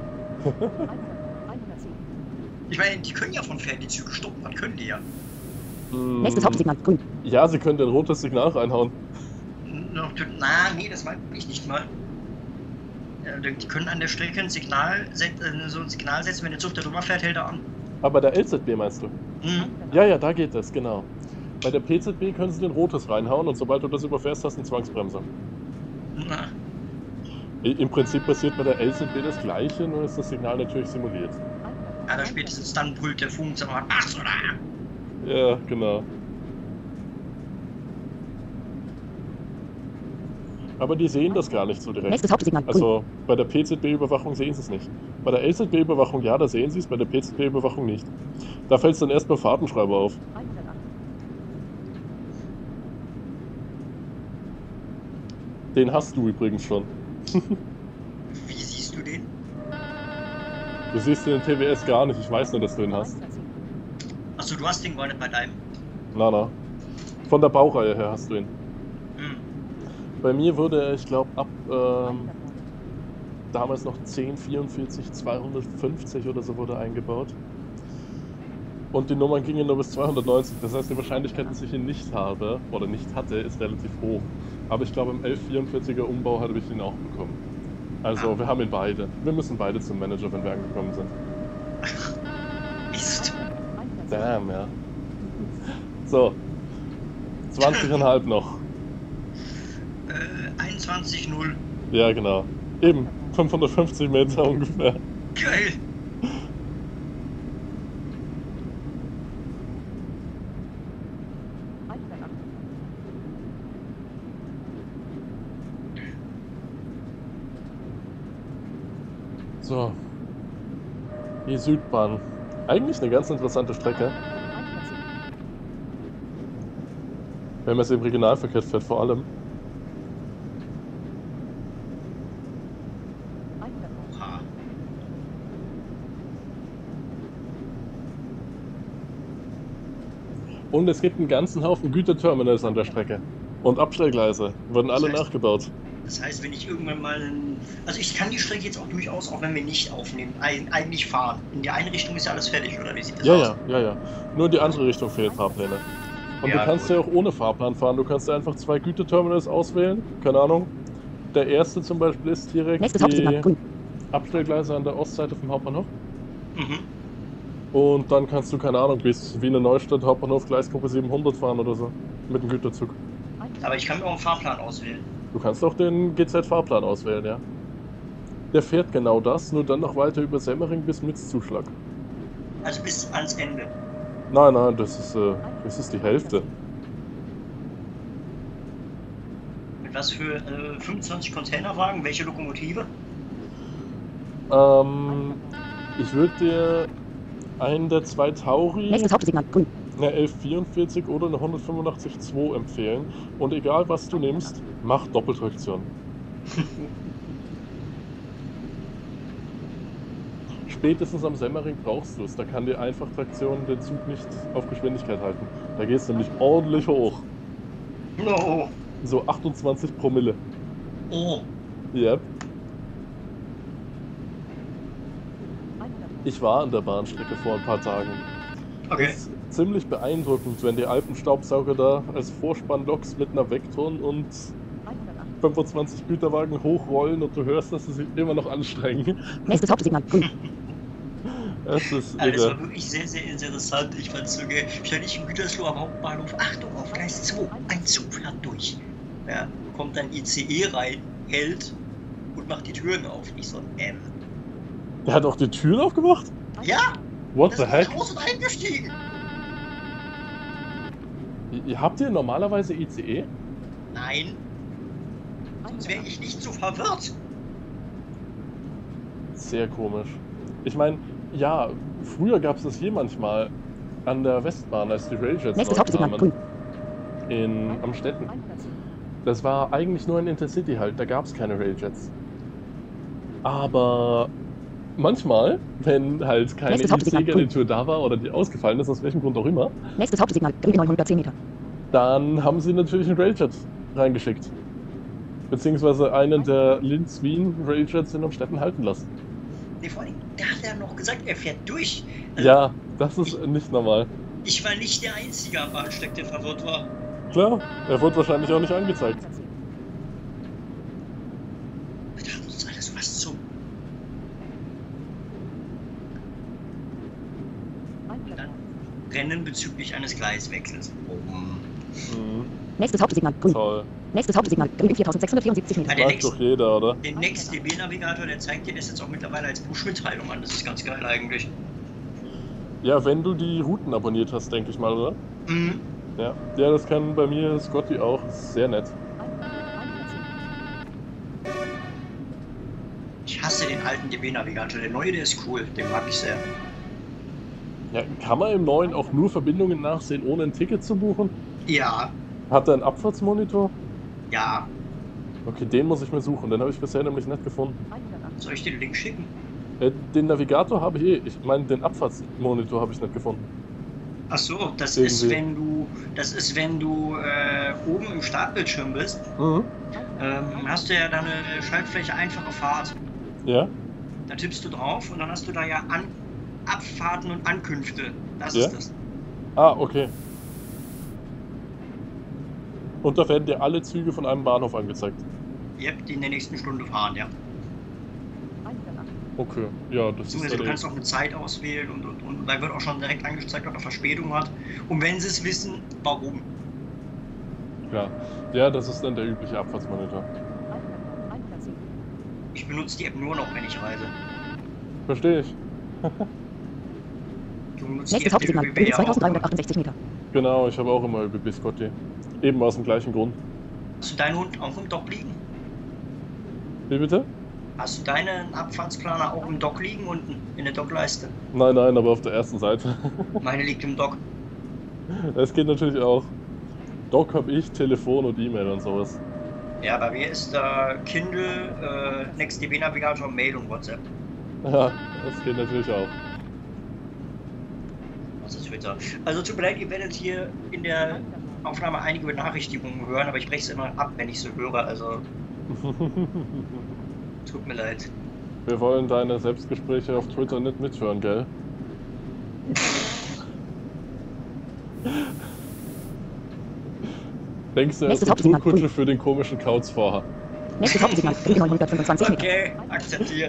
Ich meine, die können ja von fern die Züge stoppen. Was können die ja? Mm, Nächstes Hauptsignal, grün. Ja, sie können ein rotes Signal reinhauen. Noch- Na, nee, das meine ich nicht mal. Ja, die können an der Strecke ein Signal, set- äh, so ein Signal setzen, wenn der Zug da drüber fährt, hält er an. Aber der L Z B meinst du? Mhm. Ja, ja, da geht das, genau. Bei der P Z B können sie den rotes reinhauen und sobald du das überfährst, hast du eine Zwangsbremse. Na, I- Im Prinzip passiert bei der L Z B das gleiche, nur ist das Signal natürlich simuliert. aber spätestens dann brüllt der Funk, sag mal, ach so, da. Ja, genau. Aber die sehen das gar nicht so direkt. Nächstes Hauptsignal, grün. Also bei der P Z B-Überwachung sehen sie es nicht. Bei der L Z B-Überwachung ja, da sehen sie es, bei der P Z B-Überwachung nicht. Da fällt es dann erst beim Fahrtenschreiber auf. Den hast du übrigens schon. Wie siehst du den? Du siehst den T W S gar nicht, ich weiß nur, dass du ihn hast. Achso, du hast den gar nicht bei deinem. Na, na. Von der Baureihe her hast du ihn. Hm. Bei mir wurde er, ich glaube, ab ähm, damals noch zehn vierundvierzig zweihundertfünfzig oder so wurde eingebaut. Und die Nummern gingen nur bis zweihundertneunzig. Das heißt, die Wahrscheinlichkeit, dass ich ihn nicht habe oder nicht hatte, ist relativ hoch. Aber ich glaube, im elf vierundvierziger Umbau habe ich ihn auch bekommen. Also, Ah. wir haben ihn beide. Wir müssen beide zum Manager, wenn wir angekommen sind. Ist. Damn, ja. So. zwanzig Komma fünf noch. Äh, einundzwanzig null. Ja, genau. Eben. fünfhundertfünfzig Meter ungefähr. Geil. So. Die Südbahn. Eigentlich eine ganz interessante Strecke. Wenn man es im Regionalverkehr fährt, vor allem. Oha. Und es gibt einen ganzen Haufen Güterterminals an der Strecke. Und Abstellgleise. Wurden alle Das heißt- nachgebaut. Das heißt, wenn ich irgendwann mal. Ein, also, ich kann die Strecke jetzt auch durchaus, auch wenn wir nicht aufnehmen, ein, eigentlich fahren. In die eine Richtung ist ja alles fertig, oder wie sieht das Ja, aus? ja, ja, ja. Nur in die andere Richtung fehlen Fahrpläne. Und Ja, du kannst gut. ja auch ohne Fahrplan fahren. Du kannst ja einfach zwei Güterterminals auswählen. Keine Ahnung. Der erste zum Beispiel ist direkt Nächstes Hauptsignal, die grün. Abstellgleise an der Ostseite vom Hauptbahnhof. Mhm. Und dann kannst du, keine Ahnung, bis Wiener Neustadt, Hauptbahnhof, Gleisgruppe siebenhundert fahren oder so. Mit dem Güterzug. Aber ich kann mir auch einen Fahrplan auswählen. Du kannst auch den G Z-Fahrplan auswählen, ja. Der fährt genau das, nur dann noch weiter über Semmering bis Mitzzuschlag. Also bis ans Ende. Nein, nein, das ist, äh, das ist die Hälfte. Mit was für äh, fünfundzwanzig Containerwagen? Welche Lokomotive? Ähm, ich würde dir einen der zwei Tauri, Nächstes Hauptsignal, grün. eine elf vierundvierzig oder eine hundertfünfundachtzig zwei empfehlen. Und egal was du nimmst, mach Doppeltraktion. spätestens am Semmering brauchst du es. Da kann die Einfachtraktion den Zug nicht auf Geschwindigkeit halten. Da geht es nämlich ordentlich hoch. No. So achtundzwanzig Promille. Oh. Yep. Ich war an der Bahnstrecke vor ein paar Tagen. Okay. Das ist ziemlich beeindruckend, wenn die Alpenstaubsauger da als Vorspannloks mit einer Vectron und fünfundzwanzig Güterwagen hochrollen und du hörst, dass sie sich immer noch anstrengen. Nächstes Hauptsignal. Grün. Es ist Also, das irre. war wirklich sehr, sehr interessant. Ich fand so geil. Stand ich in Gütersloh am Hauptbahnhof. Achtung, auf Gleis zwei. Ein Zug fährt durch. Ja, kommt dann I C E rein, hält und macht die Türen auf. Ich so, ähm. Der hat auch die Türen aufgemacht? Ja, What das the ist heck? raus und eingestiegen. Ihr- Habt ihr normalerweise I C E? Nein, sonst wäre ich nicht so verwirrt. Sehr komisch. Ich meine, ja, früher gab es das hier manchmal an der Westbahn, als die Railjets Nächstes neu Hauptsignal. kamen, Grün. in Amstetten. Das war eigentlich nur ein Intercity halt, da gab es keine Railjets. Aber manchmal, wenn halt keine Nächstes Hauptsignal. Grün. I C-Garnitur da war oder die ausgefallen ist, aus welchem Grund auch immer, Nächstes Hauptsignal. Grün neunhundertzehn Meter. dann haben sie natürlich einen Railjet reingeschickt. Beziehungsweise einen der Linz-Wien-Railjets in Amstetten halten lassen. Nee, vor allem, der hat ja noch gesagt, er fährt durch. Also, Ja, das ist nicht normal. Ich war nicht der Einzige am Bahnsteig, der verwirrt war. Klar, er wurde wahrscheinlich auch nicht angezeigt. Verdammt, das ist alles was zum. Dann Rennen bezüglich eines Gleiswechsels. Oh. Mhm, Nächstes Hauptsignal. Grün. toll. Nächstes Hauptsignal. Grün viertausendsechshundertvierundsiebzig Meter. Ah, der Weiß nächste- doch jeder, oder? Den Next D B-Navigator, der zeigt dir das jetzt auch mittlerweile als Push-Mitteilung an. Das ist ganz geil eigentlich. Ja, wenn du die Routen abonniert hast, denke ich mal, oder? Mhm. Ja, ja, das kann bei mir Scotty auch. Ist sehr nett. Ich hasse den alten D B-Navigator. Der neue, der ist cool. Den mag ich sehr. Ja, kann man im neuen auch nur Verbindungen nachsehen, ohne ein Ticket zu buchen? Ja, Hat er einen Abfahrtsmonitor? ja. Okay, den muss ich mir suchen. Den habe ich bisher nämlich nicht gefunden. Soll ich dir den Link schicken? Äh, den Navigator habe ich eh. Ich meine, den Abfahrtsmonitor habe ich nicht gefunden. Ach so, das Irgendwie. ist, wenn du, das ist, wenn du äh, oben im Startbildschirm bist, Mhm. ähm, hast du ja dann eine Schaltfläche einfache Fahrt. Ja? Da tippst du drauf und dann hast du da ja An Abfahrten und Ankünfte. Das Ja. ist das. Ah, okay. Und da werden dir alle Züge von einem Bahnhof angezeigt. Yep, die in der nächsten Stunde fahren, ja. Okay, ja, das ist Beziehungsweise du dann kannst auch eine Zeit auswählen und, und, und da wird auch schon direkt angezeigt, ob er Verspätung hat. Und wenn sie es wissen, warum. klar. Ja, das ist dann der übliche Abfahrtsmonitor. Ich benutze die App nur noch, wenn ich reise. Verstehe ich. Du benutzt die Nächstes App der Hauptsignal. ÖBB Grün ja auch. zweitausenddreihundertachtundsechzig Meter. Genau, ich habe auch immer über Biscotti. Eben aus dem gleichen Grund. Hast du deinen Hund auch im Dock liegen? Wie bitte? Hast du deinen Abfahrtsplaner auch im Dock liegen unten in der Dockleiste? Nein, nein, aber auf der ersten Seite. Meine liegt im Dock. Das geht natürlich auch. Doc habe ich, Telefon und E-Mail und sowas. Ja, bei mir ist da Kindle, äh, Next D B Navigator, Mail und WhatsApp. Ja, das geht natürlich auch. Also Twitter. Also tut mir leid, ihr werdet hier in der Aufnahme einige Benachrichtigungen hören, aber ich breche es immer ab, wenn ich sie höre. Also tut mir leid. Wir wollen deine Selbstgespräche auf Twitter nicht mithören, gell? Denkst du, er ist Nächstes eine Hauptsignal. Tourkutsche für den komischen Kauz vorher? Nächstes Hauptsignal. Grün neunhundertfünfundzwanzig Meter. Okay, akzeptiert.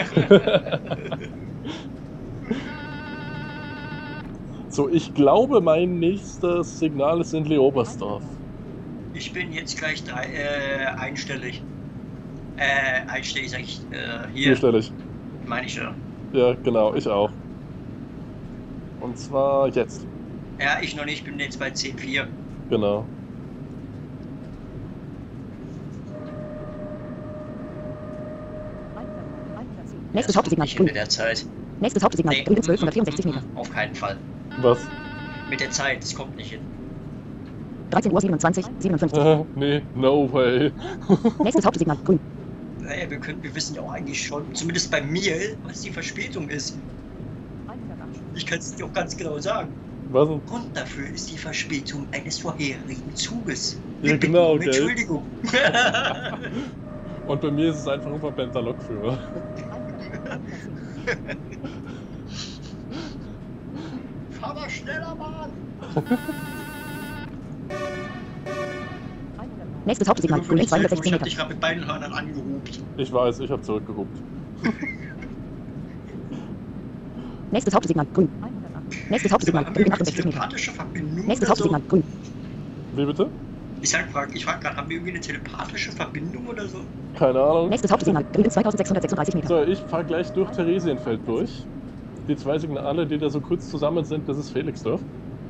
So, ich glaube, mein nächstes Signal ist in Leobersdorf. Ich bin jetzt gleich drei, äh, einstellig. Äh, einstellig sag ich, äh, hier, Vierstellig. meine ich ja. Ja, genau, ich auch. Und zwar jetzt. Ja, ich noch nicht, bin jetzt bei zehn Komma vier. Genau. Nächstes Das kommt Hauptsignal. nicht hin Grün. mit der Zeit. Nächstes Hauptsignal. Nee. Grün zwölfhundertvierundsechzig Meter. Auf keinen Fall. Was? Mit der Zeit, das kommt nicht hin. dreizehn Uhr siebenundzwanzig, siebenundfünfzig. Äh, nee, no way. Nächstes Hauptsignal. Grün. Naja, wir, können, wir wissen ja auch eigentlich schon, zumindest bei mir, was die Verspätung ist. Ich kann es dir auch ganz genau sagen. Was denn? Grund dafür ist die Verspätung eines vorherigen Zuges. Ja, genau, um gell? Entschuldigung. Und bei mir ist es einfach ein verpennter Lokführer. Fahr mal schneller, Mann! Nächstes Hauptsignal, grün Ich zweihundertsechzehn hab Meter. dich gerade mit beiden Hörnern angehupt. Ich weiß, ich habe zurückgehupt. Nächstes Hauptsignal, grün. Nächstes Hauptsignal, Haben wir grün eine achtundsechzig Meter. telepathische Verbindung? Nächstes oder so? Hauptsignal, grün. Wie bitte? Ich sag, frag, ich frag gerade, haben wir irgendwie eine telepathische Verbindung oder so? Keine Ahnung. Nächstes Hauptsignal, grün zweitausendsechshundertsechsunddreißig Meter. So, ich fahre gleich durch Theresienfeld durch. Die zwei Signale, die da so kurz zusammen sind, das ist Felixdorf.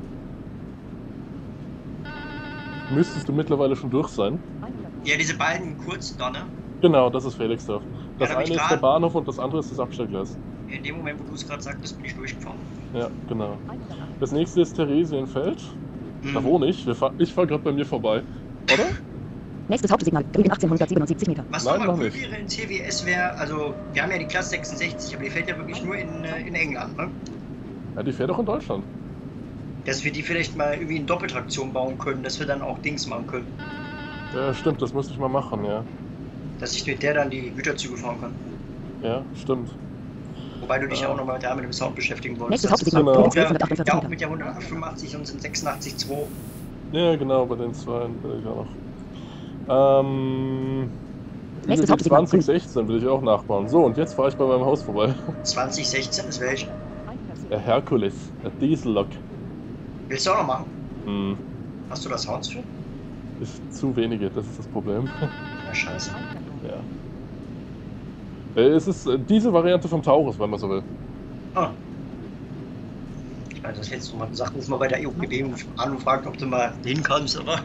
Müsstest du mittlerweile schon durch sein. Ja, diese beiden kurzen da, ne? Genau, das ist Felixdorf. Das Ja, da bin eine ich ist der grad- Bahnhof und das andere ist das Abstellgleis. In dem Moment, wo du es gerade sagtest, bin ich durchgefahren. Ja, genau. Das nächste ist Theresienfeld. Da Mhm. wohne ich. Wir fahr, ich fahre gerade bei mir vorbei. Oder? Nächstes Hauptsignal, grün achtzehnhundertsiebenundsiebzig Meter. Was Nein, nochmal noch cool nicht. wäre in T W S wäre, also wir haben ja die Klasse sechsundsechzig, aber die fährt ja wirklich nur in, äh, in England, ne? Ja, die fährt auch in Deutschland. Dass wir die vielleicht mal irgendwie in Doppeltraktion bauen können, dass wir dann auch Dings machen können. Ja, stimmt, das müsste ich mal machen, ja. Dass ich mit der dann die Güterzüge fahren kann. Ja, stimmt. Wobei du dich ja Ja. auch nochmal da mit dem Sound beschäftigen wolltest. Nächstes Das ist Hauptsignal, Genau. grün ja, zwölfhundertachtundvierzig ja auch Meter. mit der hundertfünfundachtzig und sind sechsundachtzig Komma zwei. Ja, genau, bei den zwei will ich auch noch. Ähm. Nächstes die Hauptsignal, zwanzig sechzehn will ich auch nachbauen. So, und jetzt fahre ich bei meinem Haus vorbei. zwanzig sechzehn ist welche? Der Herkules, der Diesellok. Willst du auch noch machen? Hm, Hast du da Sounds für? ist zu wenige, das ist das Problem. Ja, scheiße. Ja. Äh, Es ist äh, diese Variante vom Taurus, wenn man so will. Ah. Ich meine, das hättest du mal gesagt, ruf mal bei der E O P D an und fragt, ob du mal hin kannst, aber.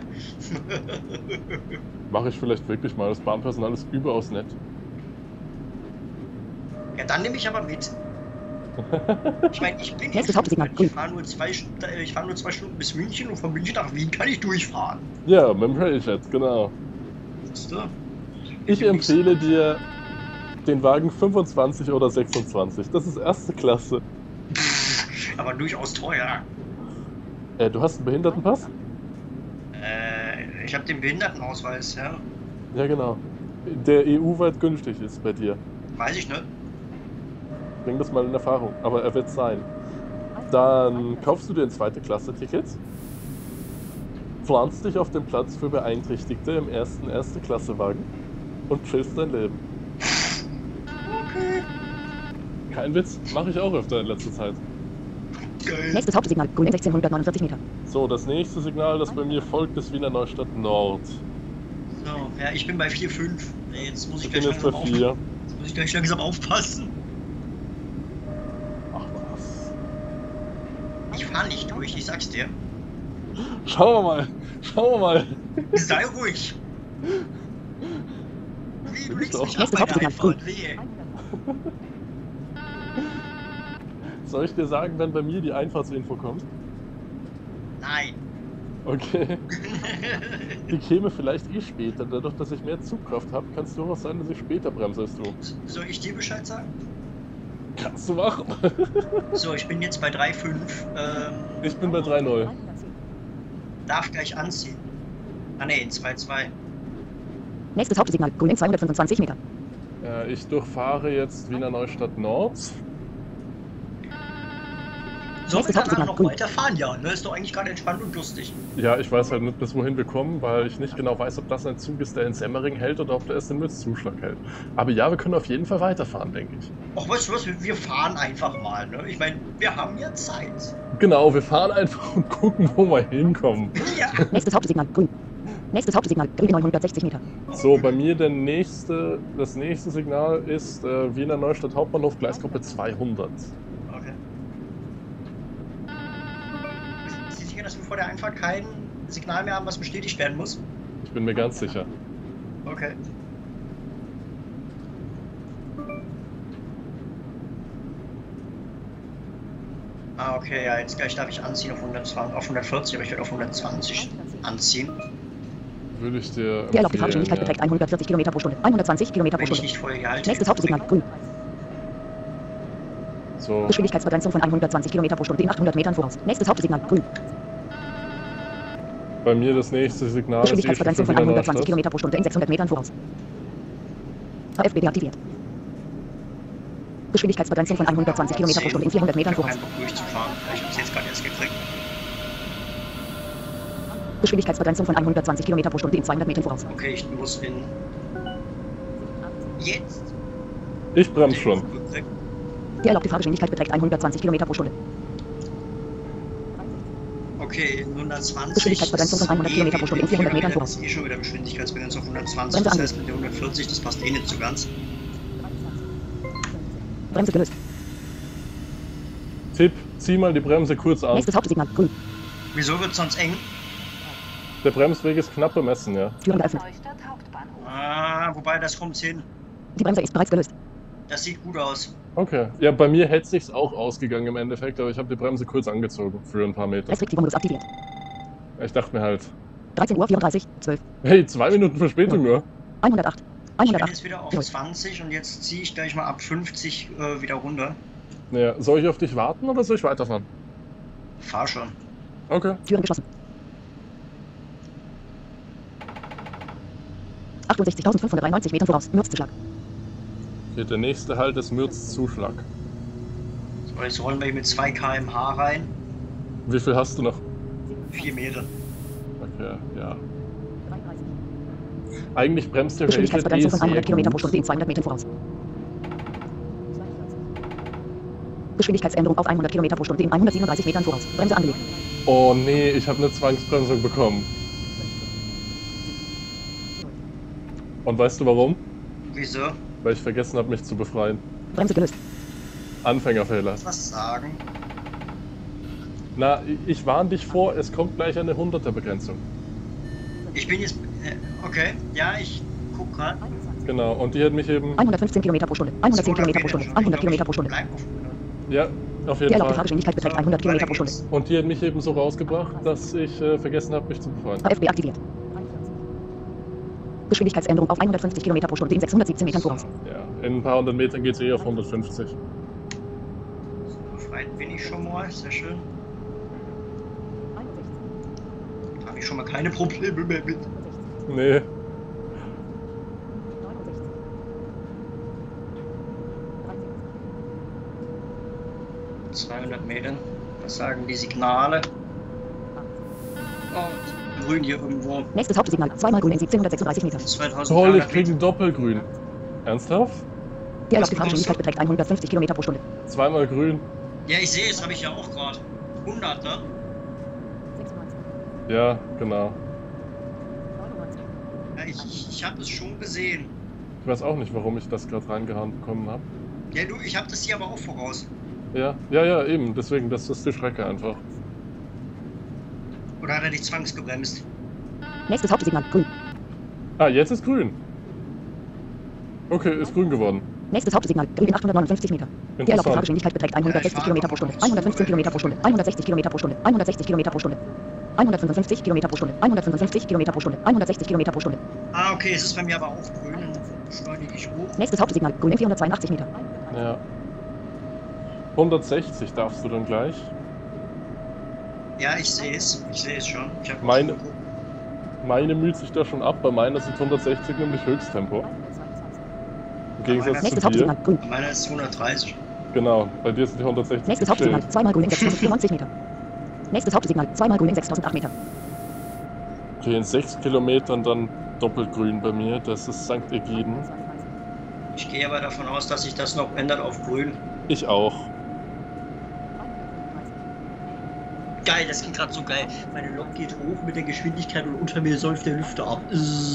Mache ich vielleicht wirklich mal. Das Bahnpersonal ist überaus nett. Ja, dann nehme ich aber mit. Ich meine, ich bin Nächstes jetzt- Hauptsignal, ich grün. fahre nur zwei Stunden, äh, ich fahre nur zwei Stunden bis München und von München nach Wien kann ich durchfahren. Ja, mit dem Railjet, genau. Siehst du? Ich empfehle dir den Wagen fünfundzwanzig oder sechsundzwanzig. Das ist erste Klasse. Aber durchaus teuer. Äh, du hast einen Behindertenpass? Äh, ich habe den Behindertenausweis, ja. Ja, genau. Der E U-weit günstig ist bei dir. Weiß ich nicht. Bring das mal in Erfahrung, aber er wird sein. Dann kaufst du dir ein zweite Klasse-Ticket, pflanzt dich auf den Platz für Beeinträchtigte im ersten Erste-Klasse-Wagen und chillst dein Leben. Okay. Kein Witz, mache ich auch öfter in letzter Zeit. Geil. Nächstes Hauptsignal, grün sechzehnhundertneunundvierzig Meter. So, das nächste Signal, das bei mir folgt, ist Wiener Neustadt Nord. So, ja, ich bin bei vier Komma fünf. Jetzt muss ich Ich gleich bin jetzt bei langsam, auf, vier. jetzt muss ich gleich langsam aufpassen. Ach was. Ich fahre nicht durch, ich sag's dir. Schauen wir mal, schauen wir mal. Sei ruhig. Wie, du Bin ich legst doch. mich ab bei der Nächstes Einfahrt. Wehe. Soll ich dir sagen, wenn bei mir die Einfahrtsinfo kommt? Nein. Okay. Die käme vielleicht eh später. Dadurch, dass ich mehr Zugkraft habe, kann es durchaus sein, dass ich später bremse als du. Soll ich dir Bescheid sagen? Kannst du machen. So, ich bin jetzt bei drei Komma fünf. Ähm, Ich bin bei drei null. darf gleich anziehen. Ah ne, in zwei Komma zwei. Nächstes Hauptsignal, grün zweihundertfünfundzwanzig Meter. Äh, ich durchfahre jetzt Wiener Neustadt Nord. Sollen wir Nächstes danach Hauptsignal, noch grün. weiterfahren? Ja, ne? Ist doch eigentlich gerade entspannt und lustig. Ja, ich weiß halt nicht, bis wohin wir kommen, weil ich nicht genau weiß, ob das ein Zug ist, der in Semmering hält oder ob der erst in Mützzuschlag hält. Aber ja, wir können auf jeden Fall weiterfahren, denke ich. Ach, weißt du was? Wir- Wir fahren einfach mal, ne? Ich meine, wir haben ja Zeit. Genau, wir fahren einfach und gucken, wo wir hinkommen. Ja. Nächstes Hauptsignal, grün. Nächstes Hauptsignal, grün neunhundertsechzig Meter. So, bei mir der nächste, das nächste Signal ist äh, Wiener Neustadt Hauptbahnhof, Gleisgruppe zweihundert. Okay. Sind Sie sicher, dass wir vor der Einfahrt kein Signal mehr haben, was bestätigt werden muss? Ich bin mir ganz sicher. Okay. Ah, okay, ja, jetzt gleich darf ich anziehen auf hundertzwanzig, auf hundertvierzig, aber ich werde auf hundertzwanzig anziehen. würde ich dir Die erlaubte empfehlen, Fahrgeschwindigkeit ja. beträgt hundertvierzig Kilometer pro Stunde. hundertzwanzig Kilometer pro Wenn ich Stunde. nicht vorher gehalten Nächstes Hauptsignal. Grün. So, Geschwindigkeitsbegrenzung von hundertzwanzig Kilometer pro Stunde in achthundert Metern voraus. Nächstes Hauptsignal. Grün. bei mir das nächste Signal ist eh schon Geschwindigkeitsbegrenzung von wieder hundertzwanzig Neustadt. Kilometer pro Stunde in sechshundert Metern voraus. H F B deaktiviert. Geschwindigkeitsbegrenzung von hundertzwanzig Kilometer pro Stunde in vierhundert Metern Ich hab voraus. keinen Bock durchzufahren. Ich hab's jetzt gerade erst gekriegt. Geschwindigkeitsbegrenzung von hundertzwanzig Kilometer pro Stunde in zweihundert Metern voraus. Okay, ich muss in... Jetzt! Ich bremse schon. Die erlaubte Fahrgeschwindigkeit beträgt hundertzwanzig Kilometer pro Stunde. Okay, in hundertzwanzig. Geschwindigkeitsbegrenzung von hundert Kilometer pro Stunde in vierhundert Metern Das ist eh schon wieder Geschwindigkeitsbegrenzung auf hundertzwanzig. Bremse Das an. heißt mit der hundertvierzig, das passt eh nicht so ganz. Bremse gelöst. Tipp, zieh mal die Bremse kurz an. Nächstes Hauptsignal. Grün. Wieso wird sonst eng? Der Bremsweg ist knapp bemessen, ja. Türen geöffnet. Neustadt Hauptbahnhof. Ah, wobei, das kommt hin. Die Bremse ist bereits gelöst. Das sieht gut aus. Okay. Ja, bei mir hätte es sich auch ausgegangen im Endeffekt, aber ich habe die Bremse kurz angezogen für ein paar Meter. Restriktivmodus aktiviert. Ich dachte mir halt, dreizehn Uhr vierunddreißig, zwölf, hey, zwei Minuten Verspätung nur. hundertacht, Ich bin hundertacht. jetzt wieder auf Null. zwanzig und jetzt ziehe ich gleich mal ab fünfzig äh, wieder runter. Naja, soll ich auf dich warten oder soll ich weiterfahren? Fahr schon. Okay. Türen geschlossen. achtundsechzigtausendfünfhundertdreiundneunzig Metern voraus. Mürzzuschlag. Okay, der nächste Halt ist Mürz-Zuschlag. So, jetzt rollen wir hier mit zwei Kilometer pro Stunde rein. Wie viel hast du noch? vier Meter. Okay, ja. Eigentlich bremst der Geschwindigkeitsbegrenzung von Rated hundert eh Kilometer pro gut. Stunde in zweihundert Metern voraus. Geschwindigkeitsänderung auf hundert Kilometer pro Stunde in hundertsiebenunddreißig Metern voraus. Bremse angelegt. Oh nee, ich habe eine Zwangsbremsung bekommen. Und weißt du warum? Wieso? Weil ich vergessen habe, mich zu befreien. Bremse gelöst. Anfängerfehler. Was sagen? Na, ich warne dich vor, es kommt gleich eine hunderter-Begrenzung. Ich bin jetzt. Äh, okay, ja, ich guck grad. Genau, und die hat mich eben... hundertfünfzehn Kilometer pro Stunde. hundertzehn Kilometer pro Stunde. hundert Kilometer pro Stunde. Bleib auf hundert. Ja, auf Die jeden erlaubte Fall. Fahrgeschwindigkeit beträgt hundert Kilometer pro Stunde. Und die hat mich eben so rausgebracht, dass ich äh, vergessen habe, mich zu befreien. H F B aktiviert. Geschwindigkeitsänderung auf hundertfünfzig Kilometer pro Stunde in sechshundertsiebzehn Metern voraus. Ja, in ein paar hundert Metern geht es eh auf hundertfünfzig. So, befreit bin ich schon mal, sehr schön. Da habe ich schon mal keine Probleme mehr mit. Nee. zweihundert Metern. Was sagen die Signale? Oh, grün hier irgendwo. Nächstes Hauptsignal. Zweimal grün in siebzehnhundertsechsunddreißig Metern. Toll, ich zweitausenddreihundert krieg Meter. ein Doppelgrün. Ernsthaft? Die erlaubte Fahrgeschwindigkeit beträgt hundertfünfzig Kilometer pro Stunde. Zweimal grün. Ja, ich sehe es, habe ich ja auch gerade. hundert, ne? Ja, genau. Ja, ich ich, ich habe es schon gesehen. Ich weiß auch nicht, warum ich das gerade reingehauen bekommen habe. Ja, du, ich habe das hier aber auch voraus. Ja, ja, ja, eben. Deswegen, das ist die Strecke einfach. Oder hat er dich zwangsgebremst? Nächstes Hauptsignal. Grün. Ah, jetzt ist grün. Okay, ist grün geworden. Nächstes Hauptsignal. Grün in achthundertneunundfünfzig Meter. Die erlaubte Interessant. Fahrgeschwindigkeit beträgt hundertsechzig Kilometer pro Stunde. hundertfünfzehn Kilometer pro Stunde. hundertsechzig Kilometer pro Stunde. hundertsechzig Kilometer pro Stunde. hundertfünfundfünfzig Kilometer pro Stunde. hundertfünfundfünfzig Kilometer pro Stunde. hundertsechzig Kilometer pro Stunde. Ah, okay, es ist bei mir aber auch grün. Dann beschleunige ich hoch. Nächstes Hauptsignal. Grün in vierhundertzweiundachtzig Meter. Ja. hundertsechzig darfst du dann gleich. Ja, ich sehe es. Ich sehe es schon. Ich habe Meine- Meine müht sich da schon ab. Bei meiner sind hundertsechzig nämlich Höchsttempo. Im Gegensatz Nächstes zu dir. Hauptsignal. Grün. Meiner ist hundertdreißig. Genau, bei dir sind die hundertsechzig Nächstes gechillt. Hauptsignal. Zweimal grün in sechstausendvierundneunzig Meter. Nächstes Hauptsignal. Zweimal grün in sechstausendacht Meter. Okay, in sechs Kilometern dann doppelt grün bei mir. Das ist Sankt Egiden. Ich gehe aber davon aus, dass sich das noch ändert auf grün. Ich auch. Geil, das klingt gerade so geil. Meine Lok geht hoch mit der Geschwindigkeit und unter mir säuft der Lüfter ab.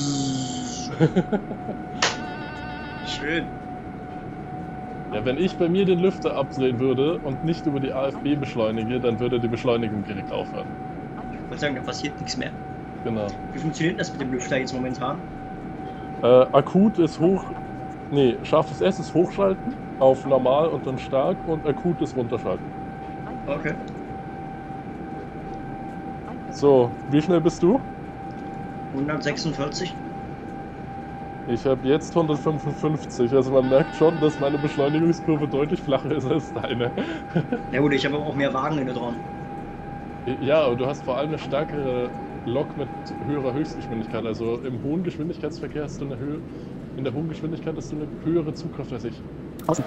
Schön. Ja, wenn ich bei mir den Lüfter abdrehen würde und nicht über die A F B beschleunige, dann würde die Beschleunigung direkt aufhören. Ich wollte sagen, da passiert nichts mehr. Genau. Wie funktioniert das mit dem Lüfter jetzt momentan? Äh, akut ist hoch. Nee, scharfes S ist hochschalten auf normal und dann stark und akut ist runterschalten. Okay. So, wie schnell bist du? hundertsechsundvierzig. Ich habe jetzt hundertfünfundfünfzig, also man merkt schon, dass meine Beschleunigungskurve deutlich flacher ist als deine. Ja gut, ich habe auch mehr Wagen hinter dran. Ja, aber du hast vor allem eine stärkere Lok mit höherer Höchstgeschwindigkeit. Also im hohen Geschwindigkeitsverkehr hast du eine Höhe, in der hohen Geschwindigkeit hast du eine höhere Zugkraft als ich. Außen.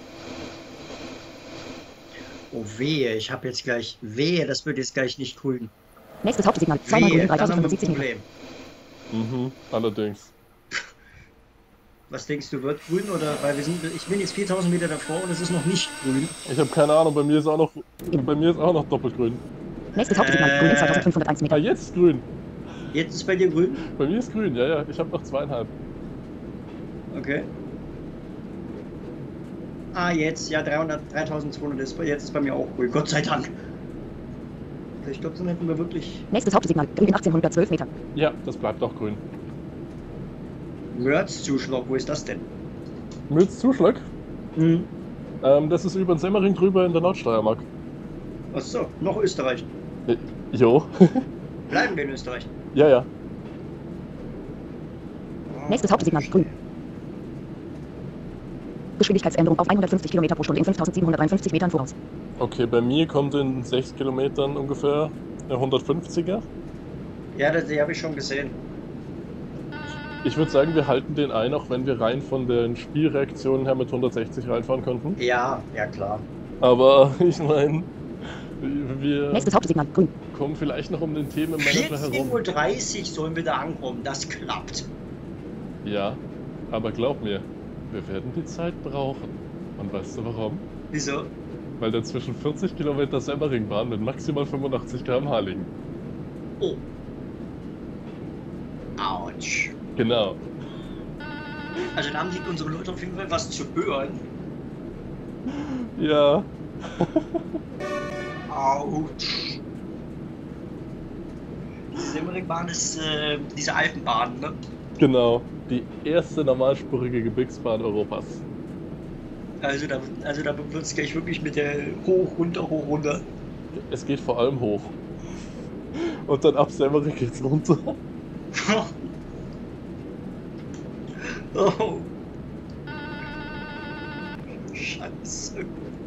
Oh wehe, ich habe jetzt gleich, wehe, das wird jetzt gleich nicht grün. Nächstes Hauptsignal. Zweimal grün, Wehe, dann haben wir ein dreitausendfünfundsiebzig Meter. Problem. Mhm, allerdings. Was denkst du, wird grün oder, weil wir sind, ich bin jetzt viertausend Meter davor und es ist noch nicht grün. Ich habe keine Ahnung, bei mir ist auch noch, Innen. bei mir ist auch noch doppelt grün. Nächstes Hauptsignal. Grün in zweitausendfünfhunderteins Ah, Meter. jetzt ist grün. Jetzt ist bei dir grün? Bei mir ist grün, ja, ja, ich habe noch zweieinhalb. Okay. Ah, jetzt, ja, dreihundert, dreitausendzweihundert ist, jetzt ist bei mir auch grün, Gott sei Dank. Ich glaube, dann hätten wir wirklich Nächstes Hauptsignal. Grün in achtzehnhundertzwölf Meter. Ja, das bleibt auch grün. Mörz-Zuschlag, wo ist das denn? Mütz Zuschlag? Hm. Ähm, das ist über den Semmering drüber in der Nordsteiermark. Achso, noch Österreich. Äh, jo. Bleiben wir in Österreich. Ja, ja. Nächstes Hauptsignal. Grün. Geschwindigkeitsänderung auf hundertfünfzig Kilometer pro Stunde in fünftausendsiebenhundertdreiundfünfzig Metern voraus. Okay, bei mir kommt in sechs Kilometern ungefähr eine hundertfünfziger. Ja, das, die habe ich schon gesehen. Ich würde sagen, wir halten den ein, auch wenn wir rein von den Spielreaktionen her mit hundertsechzig reinfahren könnten. Ja, ja klar. Aber ich meine, wir Nächstes Hauptsignal. Grün. kommen vielleicht noch um den Themenmanager vierzehn herum. Uhr dreißig sollen wir da ankommen, das klappt. Ja, aber glaub mir, wir werden die Zeit brauchen. Und weißt du warum? Wieso? Weil dazwischen vierzig Kilometer Semmeringbahn mit maximal fünfundachtzig Kilometer pro Stunde liegen. Oh. Autsch. Genau. Also da haben die unsere Leute auf jeden Fall was zu hören. Ja. Autsch. Die Semmeringbahn ist äh, diese Alpenbahn, ne? Genau. Die erste normalspurige Gebirgsbahn Europas. Also da, also da wird es gleich wirklich mit der hoch, runter, hoch, runter. Es geht vor allem hoch. Und dann ab Semmering geht's runter. Oh. Scheiße.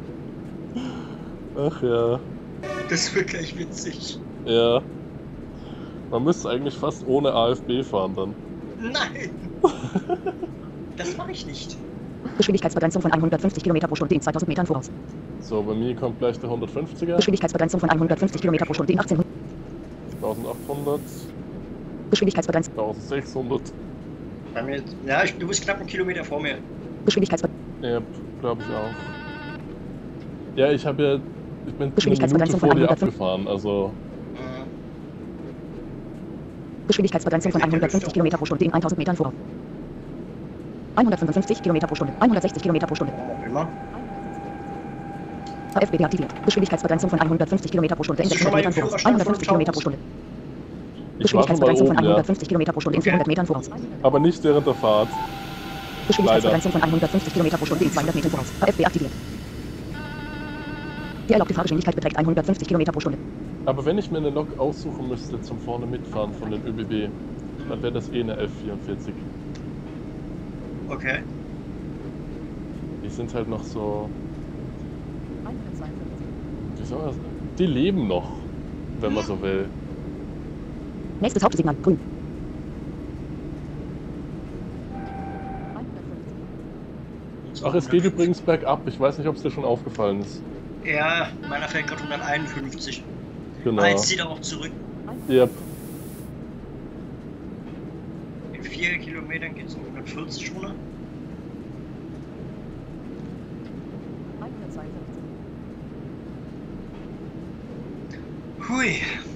Ach ja. Das wird gleich witzig. Ja. Man müsste eigentlich fast ohne A F B fahren dann. Nein! Das mache ich nicht. Geschwindigkeitsbegrenzung von hundertfünfzig Kilometer pro Stunde in zweitausend Metern voraus. So, bei mir kommt gleich der hundertfünfziger. Geschwindigkeitsbegrenzung von hundertfünfzig Kilometer pro Stunde in achtzehnhundert. eintausendachthundert. Geschwindigkeitsbegrenzung. eintausendsechshundert. Bei mir, ja, ich, du bist knapp einen Kilometer vor mir. Geschwindigkeitsbegrenzung. Ja, glaube ich auch. Ja, ich habe ja. Ich bin eine Geschwindigkeitsbegrenzung Minute vor dir von hundertfünf. abgefahren, also. Geschwindigkeitsbegrenzung von hundertfünfzig Kilometer pro Stunde in tausend Metern voraus. hundertfünfundfünfzig Kilometer pro Stunde. hundertsechzig Kilometer pro Stunde. Warum auch immer. A F B deaktiviert. Geschwindigkeitsbegrenzung von hundertfünfzig Kilometer pro Stunde in Hast du sechshundert schon mal Metern den voraus. Führerschein hundertfünfzig Kilometer pro von Stunde. Ich warte mal Geschwindigkeitsbegrenzung von oben, ja. hundertfünfzig Kilometer pro Stunde in vierhundert Metern voraus. Aber nicht während der Fahrt. Geschwindigkeitsbegrenzung von hundertfünfzig Kilometer pro Stunde in zweihundert Metern voraus. A F B aktiviert. Die erlaubte Fahrgeschwindigkeit beträgt hundertfünfzig Kilometer pro Stunde. Aber wenn ich mir eine Lok aussuchen müsste zum vorne mitfahren von den ÖBB, dann wäre das eh eine F vierundvierzig. Okay. Die sind halt noch so. Wie soll man das? Die leben noch, wenn man so will. Nächstes Hauptsignal. Grün. Ach, es geht übrigens bergab. Ich weiß nicht, ob es dir schon aufgefallen ist. Ja, meiner fällt gerade hunderteinundfünfzig. Genau. Ah, jetzt zieht er auch zurück. Yep. In vier Kilometern geht es um hundertvierzig runter. Hui.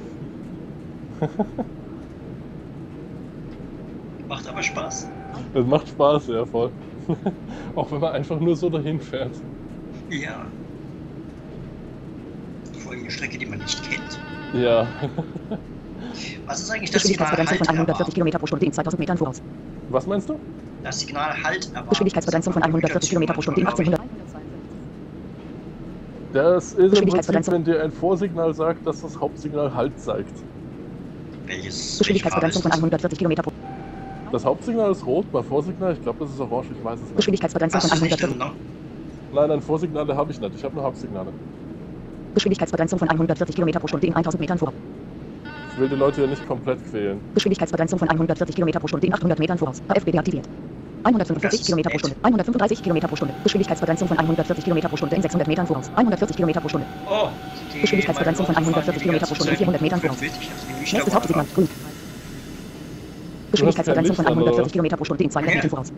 Macht aber Spaß. Das macht Spaß, ja, voll. Auch wenn man einfach nur so dahin fährt. Ja. Vor allem eine Strecke, die man nicht kennt. Ja. Was ist eigentlich das Signal Geschwindigkeitsbegrenzung Halt von hundertvierzig erwarten? Kilometer pro Stunde in zweitausend Metern voraus. Was meinst du? Das Signal Halt erwarten. Geschwindigkeitsbegrenzung von hundertvierzig Kilometer pro Stunde in achtzehnhundert. Das ist im Prinzip, Geschwindigkeitsbegrenzung. wenn dir ein Vorsignal sagt, dass das Hauptsignal Halt zeigt. Welches? Geschwindigkeitsbegrenzung von hundertvierzig Kilometer pro Das Hauptsignal ist rot, bei Vorsignal, ich glaube, das ist orange, ich weiß es nicht. Geschwindigkeitsbegrenzung von Hast du nicht drin, hundertvierzig ne? Nein, nein, Vorsignale habe ich nicht, ich habe nur Hauptsignale. Geschwindigkeitsbegrenzung von hundertvierzig Kilometer pro Stunde in tausend Metern voraus. Ich will die Leute hier nicht komplett quälen. Geschwindigkeitsbegrenzung von hundertvierzig Kilometer pro Stunde in achthundert Metern voraus. A F B deaktiviert. hundertfünfundvierzig Das ist Kilometer pro nett. Stunde. hundertfünfunddreißig Kilometer pro Stunde. Geschwindigkeitsbegrenzung von hundertvierzig Kilometer pro Stunde in sechshundert Metern voraus. hundertvierzig Kilometer pro Stunde. Oh, die Geschwindigkeitsbegrenzung von hundertvierzig Kilometer pro Stunde in vierhundert Metern voraus. Nächstes Hauptsignal. Grün. Geschwindigkeitsbegrenzung von Licht an, hundertvierzig oder? Kilometer pro Stunde in zweihundert Ja. Metern voraus.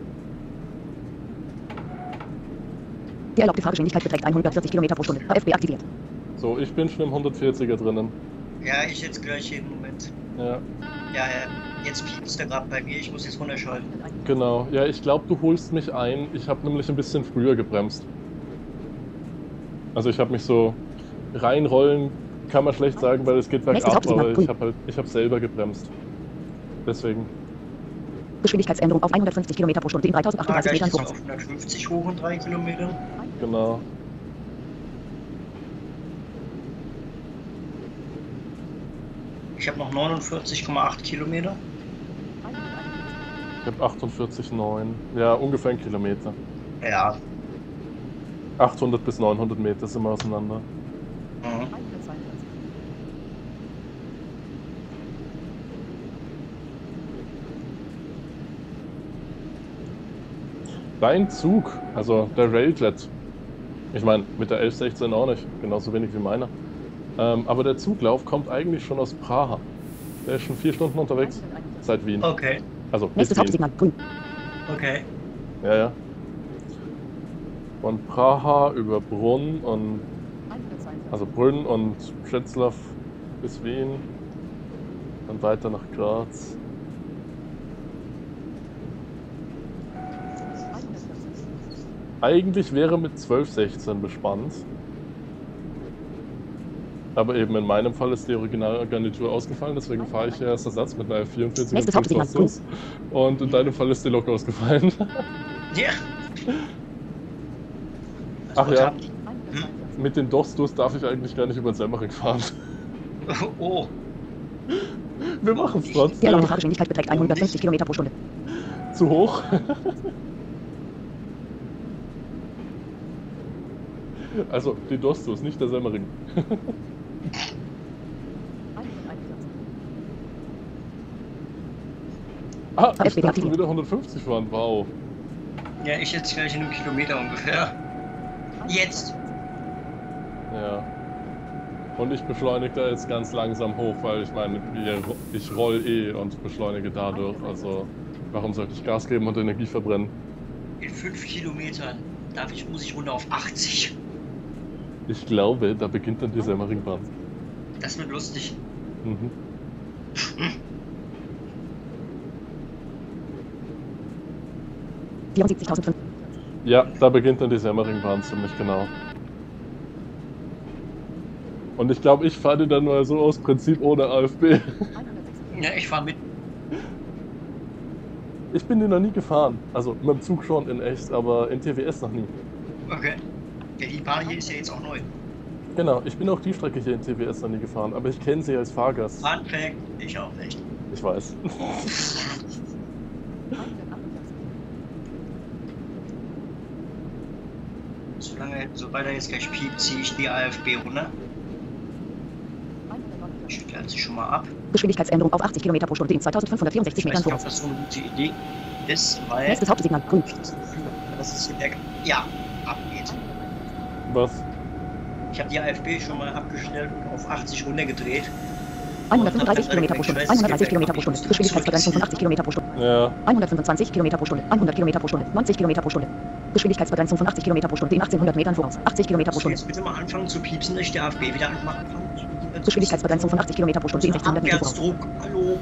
Die erlaubte Fahrgeschwindigkeit beträgt hundertvierzig Kilometer pro Stunde. A F B aktiviert. So, ich bin schon im hundertvierziger drinnen. Ja, ich jetzt gleich jeden Moment. Ja, Ja, ja, jetzt piepst er gerade bei mir, ich muss jetzt runterschalten. genau. Ja, ich glaube, du holst mich ein. Ich habe nämlich ein bisschen früher gebremst. Also ich habe mich so reinrollen, kann man schlecht sagen, weil es geht Nächstes bergab, Hauptsignal, aber grün. ich habe halt, ich habe selber gebremst. Deswegen. Geschwindigkeitsänderung auf hundertfünfzig Kilometer pro Stunde in Ah, dreitausendachtunddreißig gleich Metern jetzt voraus. auf hundertfünfzig hoch und drei Kilometer. Genau. Ich habe noch neunundvierzig Komma acht Kilometer. Ich habe achtundvierzig Komma neun. Ja, ungefähr ein Kilometer. Ja. achthundert bis neunhundert Meter sind wir auseinander. Mhm. Dein Zug, also der Railjet, ich meine mit der elf sechzehn auch nicht, genauso wenig wie meiner. Ähm, aber der Zuglauf kommt eigentlich schon aus Praha. Der ist schon vier Stunden unterwegs, seit Wien. Okay, Also bis Nächstes Wien. Hauptsignal. Grün. okay. Ja, ja. Von Praha über Brunn und also Brünn und Břeclav bis Wien, dann weiter nach Graz. Eigentlich wäre mit zwölf sechzehn bespannt. Aber eben in meinem Fall ist die Originalgarnitur ausgefallen, deswegen fahre ich ja als Ersatz mit einer F vierundvierzig Nächstes und fünf Hauptsignal. Dostos. Und in deinem Fall ist die Lok ausgefallen. Ja. Ach Was ja. haben die? Mit den Dostos darf ich eigentlich gar nicht über den Semmering fahren. Oh, Wir machen es Die trotzdem. erlaubte Fahrgeschwindigkeit beträgt hundertfünfzig Kilometer pro Stunde. Zu hoch. Also die Dostos, nicht der Semmering. Ah, ich darf schon wieder hundertfünfzig fahren, wow. ja, ich jetzt gleich in einem Kilometer ungefähr. Jetzt. Ja. Und ich beschleunige da jetzt ganz langsam hoch, weil ich meine, ich roll eh und beschleunige dadurch. Also warum sollte ich Gas geben und Energie verbrennen? In fünf Kilometern darf ich, muss ich runter auf achtzig. Ich glaube, da beginnt dann die Semmeringbahn. Das wird lustig. Mhm. vierundsiebzigtausend. Ja, da beginnt dann die Semmeringbahn ziemlich genau. Und ich glaube, ich fahre die dann mal so aus Prinzip ohne A F B. Ja, ich fahr mit. Ich bin die noch nie gefahren. Also mit dem Zug schon in echt, aber in T W S noch nie. Okay. Ja, die Bahn hier ist ja jetzt auch neu. Genau, ich bin auch die Strecke hier in T W S noch nie gefahren, aber ich kenne sie als Fahrgast. Fun Fact, ich auch nicht. Ich weiß. Solange, sobald er jetzt gleich piept, ziehe ich die A F B runter. Ich stelle sie schon mal ab. Geschwindigkeitsänderung auf achtzig Kilometer pro Stunde in zweitausendfünfhundertvierundsechzig Ich weiß Metern nicht, ob voraus. das so eine gute Idee ist, weil Nächstes Hauptsignal. Grün. das ist der, ja, abgeht. Was? Ich habe die A F B schon mal abgestellt und auf achtzig runtergedreht. hundertfünfunddreißig Kilometer pro Stunde. hundertdreißig Kilometer pro Stunde. Geschwindigkeitsbegrenzung von achtzig Kilometer pro Stunde. Ja, hundertfünfundzwanzig Kilometer pro Stunde. hundert Kilometer pro Stunde. neunzig Kilometer pro Stunde. Geschwindigkeitsbegrenzung von achtzig Kilometer pro Stunde in achtzehnhundert Metern voraus. achtzig Kilometer pro Musst du Stunde. jetzt bitte mal anfangen zu piepsen, dass ich die A F B wieder anmachen kann? Geschwindigkeitsbegrenzung von achtzig Kilometer pro Stunde in sechzehnhundert Metern voraus. Abwärtsdruck, hallo.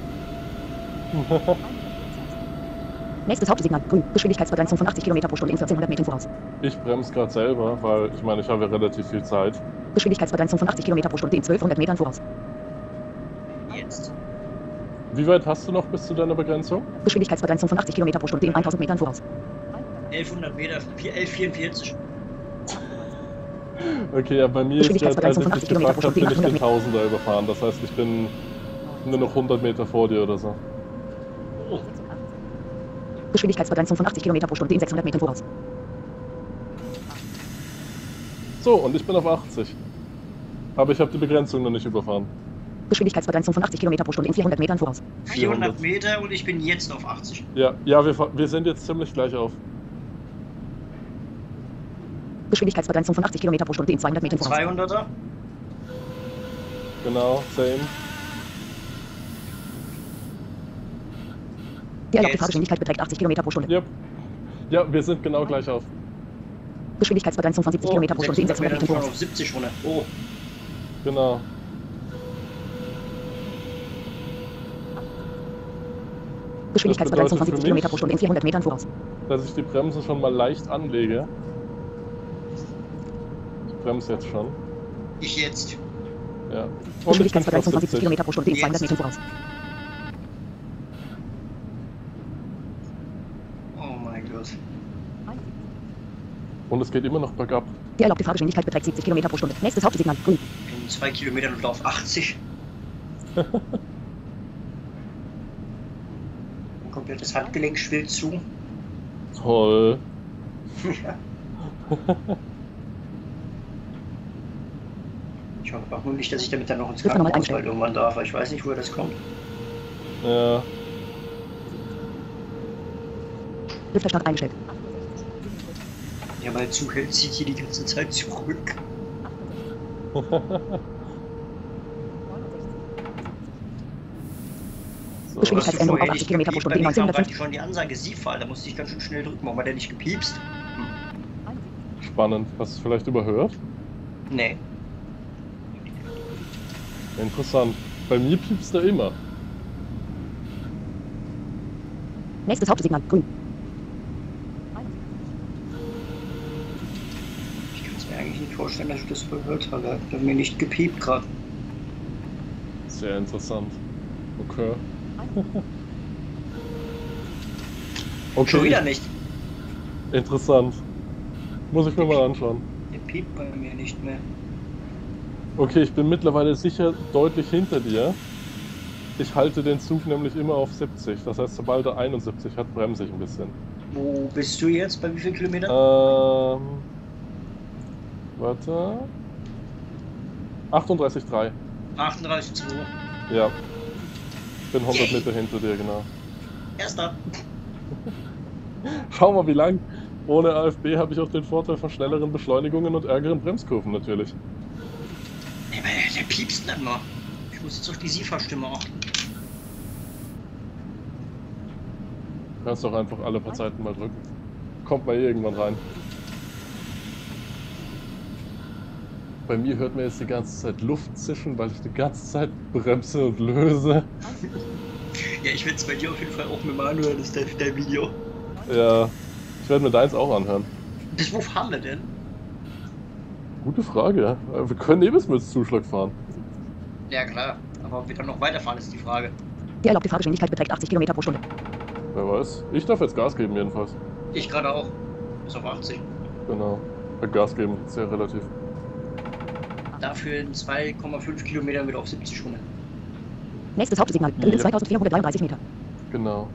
Nächstes Hauptsignal. Grün. Geschwindigkeitsbegrenzung von achtzig Kilometer pro Stunde in vierzehnhundert Metern voraus. ich bremse gerade selber, weil ich meine, ich habe ja relativ viel Zeit. Geschwindigkeitsbegrenzung von achtzig Kilometer pro Stunde in zwölfhundert Metern voraus. Jetzt. Wie weit hast du noch bis zu deiner Begrenzung? Geschwindigkeitsbegrenzung von achtzig Kilometer pro Stunde in tausend Metern voraus. elfhundert Meter, elf vierundvierzig. Okay, ja, bei mir ist der, als Geschwindigkeitsbegrenzung ich von dich achtzig Kilometer gefragt pro habe, Stunde bin in ich den achthundert Tausender überfahren. Das heißt, ich bin Nur noch hundert Meter vor dir oder so. Geschwindigkeitsbegrenzung von achtzig Kilometer pro Stunde in sechshundert Metern voraus. So, und ich bin auf achtzig. Aber ich habe die Begrenzung noch nicht überfahren. Geschwindigkeitsbegrenzung von achtzig Kilometer pro Stunde in vierhundert Metern voraus. vierhundert Meter und ich bin jetzt auf achtzig. Ja, ja, wir, fa- wir sind jetzt ziemlich gleich auf. Geschwindigkeitsbegrenzung von achtzig Kilometer pro Stunde in zweihundert Metern voraus. zweihunderter. Genau, same. Die erlaubte Jetzt. Fahrgeschwindigkeit beträgt achtzig Kilometer pro Stunde. Yep. Ja, wir sind genau gleich auf. Geschwindigkeitsbegrenzung von siebzig Kilometer pro Stunde in sechshundert sechshundert Meter Metern schon voraus. auf siebzig runter. Oh, Genau. Geschwindigkeitsbegrenzung von bedeutet siebzig für mich- Kilometer pro Stunde in vierhundert Metern voraus. Dass ich die Bremse schon mal leicht anlege. Ich bremse jetzt schon. ich jetzt. Ja. Und ich bin schon Geschwindigkeitsbegrenzung von auf siebzig siebzig. Kilometer pro Stunde in zweihundert Jetzt. Metern voraus. Oh mein Gott. Und es geht immer noch bergab. Die erlaubte Fahrgeschwindigkeit beträgt siebzig Kilometer pro Stunde. Nächstes Hauptsignal, grün. In zwei Kilometern und auf achtzig. Ein komplettes Handgelenk schwillt zu. Toll. Ich hoffe auch nur nicht, dass ich damit dann noch ins Dürfen wir mal Krankenhaus einstellen. bald irgendwann darf, weil ich weiß nicht, woher das kommt. Ja. Lüfterstart eingestellt. Ja, weil zuhält, zieht hier die ganze Zeit zurück. So. Geschwindigkeitsänderung auf Vorher achtzig nicht Kilometer pro gepiept, Stunde bei in mir kam neunzehnhundertfünfzig. gerade schon die Ansage Sie-Fall, da musste ich ganz schön schnell drücken. Warum hat der nicht gepiepst? Spannend. Hast du es vielleicht überhört? Nee. Interessant. Bei mir piepst er immer. Nächstes Hauptsignal, grün. Ich kann es mir eigentlich nicht vorstellen, dass ich das überhört habe. Er hat bei mir nicht gepiept gerade. Sehr interessant. Okay. Okay. Schon wieder nicht. Interessant. Muss ich mir mal anschauen. Der piept bei mir nicht mehr. Okay, ich bin mittlerweile sicher deutlich hinter dir. Ich halte den Zug nämlich immer auf siebzig. Das heißt, sobald er einundsiebzig hat, bremse ich ein bisschen. Wo bist du jetzt? Bei wie vielen Kilometern? Ähm. Warte. achtunddreißig Komma drei. achtunddreißig Komma zwei. Ja. Bin hundert Yay. Meter hinter dir, genau. Erster. Schau mal, wie lang. Ohne A F B habe ich auch den Vorteil von schnelleren Beschleunigungen und ärgeren Bremskurven natürlich. Nee, aber der, der piepst nicht mal. Ich muss jetzt auf die Sie-Fahrstimme achten. Kannst doch einfach alle paar Zeiten mal drücken. Kommt mal irgendwann rein. Bei mir hört man jetzt die ganze Zeit Luft zischen, weil ich die ganze Zeit bremse und löse. Ja, ich werde es bei dir auf jeden Fall auch mit mal anhören, das ist der, der Video. Ja, ich werde mir deins auch anhören. Bis wo fahren wir denn? Gute Frage. Wir können eh bis Zuschlag fahren. Ja klar, aber ob wir dann noch weiterfahren, ist die Frage. Die erlaubte Fahrgeschwindigkeit beträgt achtzig Kilometer pro Stunde. Wer weiß. Ich darf jetzt Gas geben jedenfalls. Ich gerade auch. Bis auf achtzig. Genau. Bei Gas geben, sehr relativ. Dafür in zwei Komma fünf Kilometern wieder auf siebzig runter. Nächstes Hauptsignal, Höhe Ja. zweitausendvierhundertdreiunddreißig Meter. Genau.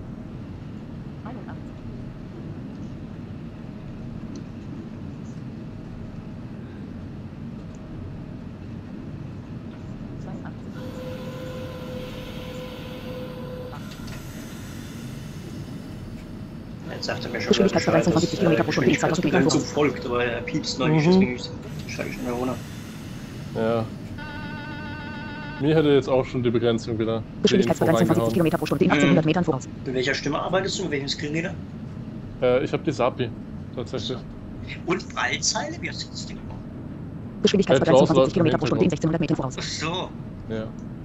Jetzt sagt er mir schon Geschwindigkeitsbegrenzung von siebzig Kilometer pro Stunde in zweitausend Metern Begrenzung voraus. folgt, aber er piepst noch nicht, Mhm. deswegen steige ich schon runter. Ja. Mir hätte jetzt auch schon die Begrenzung wieder. Geschwindigkeitsbegrenzung von siebzig reingehauen. Kilometer pro Stunde in achtzehnhundert Metern voraus. Mit welcher Stimme arbeitest du? Mit welchem Screenreader? Äh, ich habe die Sapi. Tatsächlich. Und Braillezeile? Wie hast du das Ding gemacht? Geschwindigkeitsbegrenzung von Jaws siebzig Kilometer pro läuft im Stunde in sechzehnhundert Metern voraus. Ach so. Ja.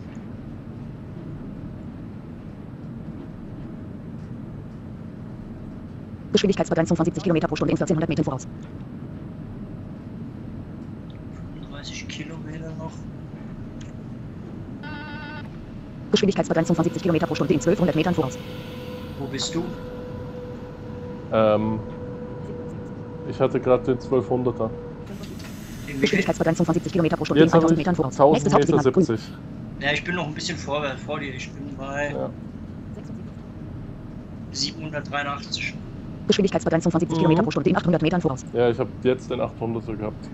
Geschwindigkeitsbegrenzung von siebzig Kilometer pro Stunde in vierzehnhundert Metern voraus. fünfunddreißig Kilometer noch. Geschwindigkeitsbegrenzung von siebzig Kilometer pro Stunde in zwölfhundert Metern voraus. Wo bist du? Ähm. Ich hatte gerade den zwölfhunderter. In wie viel? Geschwindigkeitsbegrenzung von siebzig Kilometer pro Stunde in Jetzt habe tausend ich Metern voraus. tausend Nächstes Meter Hauptsignal, grün. siebzig. Ja, ich bin noch ein bisschen vor, vor dir. Ich bin bei Ja. siebenhundertdreiundachtzig. Geschwindigkeitsbegrenzung von siebzig Mhm. Kilometer pro Stunde in achthundert Metern voraus. Ja, ich habe jetzt den achthunderter gehabt.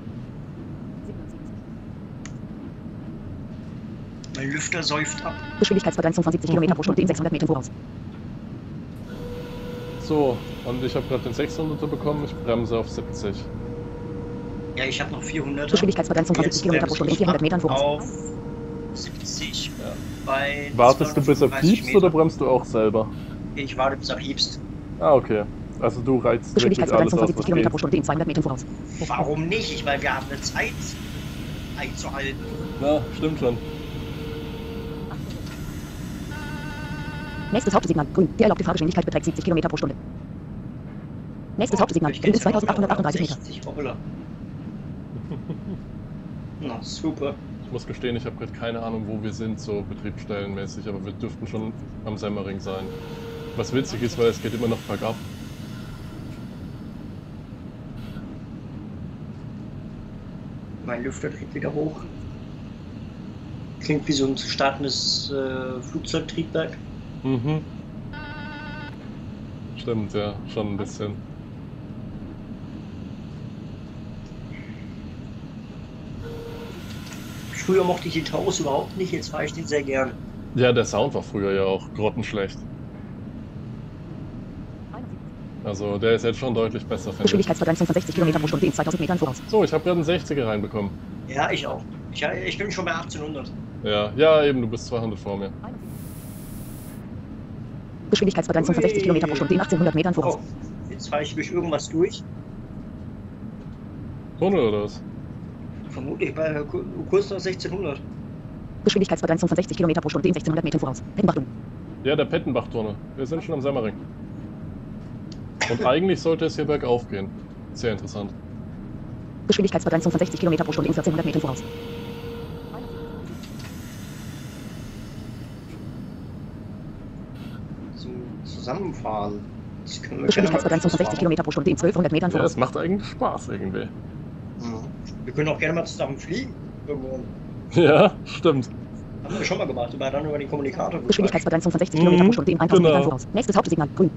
Mein Lüfter säuft ab. Geschwindigkeitsbegrenzung von siebzig Kilometer pro Stunde in sechshundert Metern voraus. So, und ich habe gerade den sechshunderter bekommen, ich bremse auf siebzig. Ja, ich habe noch vierhundert. Geschwindigkeitsbegrenzung von siebzig Kilometer pro Stunde in vierhundert Metern voraus. Auf siebzig. Ja. Bei Wartest du bis er zweihundertfünfunddreißig piepst oder Meter. bremst du auch selber? Ich warte bis er piepst. Ah, okay. Also du reizt wirklich alles Geschwindigkeitsbegrenzung von aus, siebzig was Kilometer geht. pro Stunde in zweihundert Metern voraus. Warum nicht? Ich meine, wir haben eine Zeit einzuhalten. Na, stimmt schon. Nächstes Hauptsignal, grün. Die erlaubte Fahrgeschwindigkeit beträgt siebzig Kilometer pro Stunde. Nächstes Hauptsignal, Ich bin Höhe zweitausendachthundertachtunddreißig Meter. sechzig, hoppala. Na, super. Ich muss gestehen, ich habe gerade keine Ahnung, wo wir sind, so betriebsstellenmäßig, aber wir dürften schon am Semmering sein. Was witzig ist, weil es geht immer noch bergab. Mein Lüfter dreht wieder hoch. Klingt wie so ein zu startendes äh, Flugzeugtriebwerk. Mhm. Stimmt, ja, schon ein bisschen. Früher mochte ich den Taurus überhaupt nicht, jetzt fahre ich den sehr gern. Ja, der Sound war früher ja auch grottenschlecht. Also der ist jetzt schon deutlich besser, finde ich. Geschwindigkeitsbegrenzung von sechzig Kilometer pro Stunde in zweitausend Metern voraus. So, ich habe gerade einen sechziger reinbekommen. Ja, ich auch. Ich, ich bin schon bei achtzehnhundert. Ja, ja, eben, du bist zweihundert vor mir. Geschwindigkeitsbegrenzung von sechzig Kilometer pro Stunde in achtzehnhundert Metern voraus. Oh, jetzt fahre ich durch irgendwas durch. Tunnel oder was? Vermutlich bei kurz nach sechzehnhundert. Geschwindigkeitsbegrenzung von sechzig Kilometer pro Stunde in sechzehnhundert Metern voraus. Pettenbachtunnel. Ja, der Pettenbach-Tunnel. Wir sind schon am Semmering. Und eigentlich sollte es hier bergauf gehen. Sehr interessant. Geschwindigkeitsbegrenzung von sechzig Kilometer pro Stunde in vierzehnhundert Metern voraus. Zum Zusammenfahren. Das können wir Geschwindigkeitsbegrenzung von gerne mal sechzig Kilometer pro Stunde in zwölfhundert Metern Ja, voraus. es macht eigentlich Spaß irgendwie. Mhm. Wir können auch gerne mal zusammen fliegen. Irgendwo. Ja, stimmt. Haben wir schon mal gemacht, über dann über den Kommunikator. Geschwindigkeitsbegrenzung von sechzig Mhm, Kilometer pro Stunde in tausend genau. Metern voraus. Nächstes Hauptsignal, grün.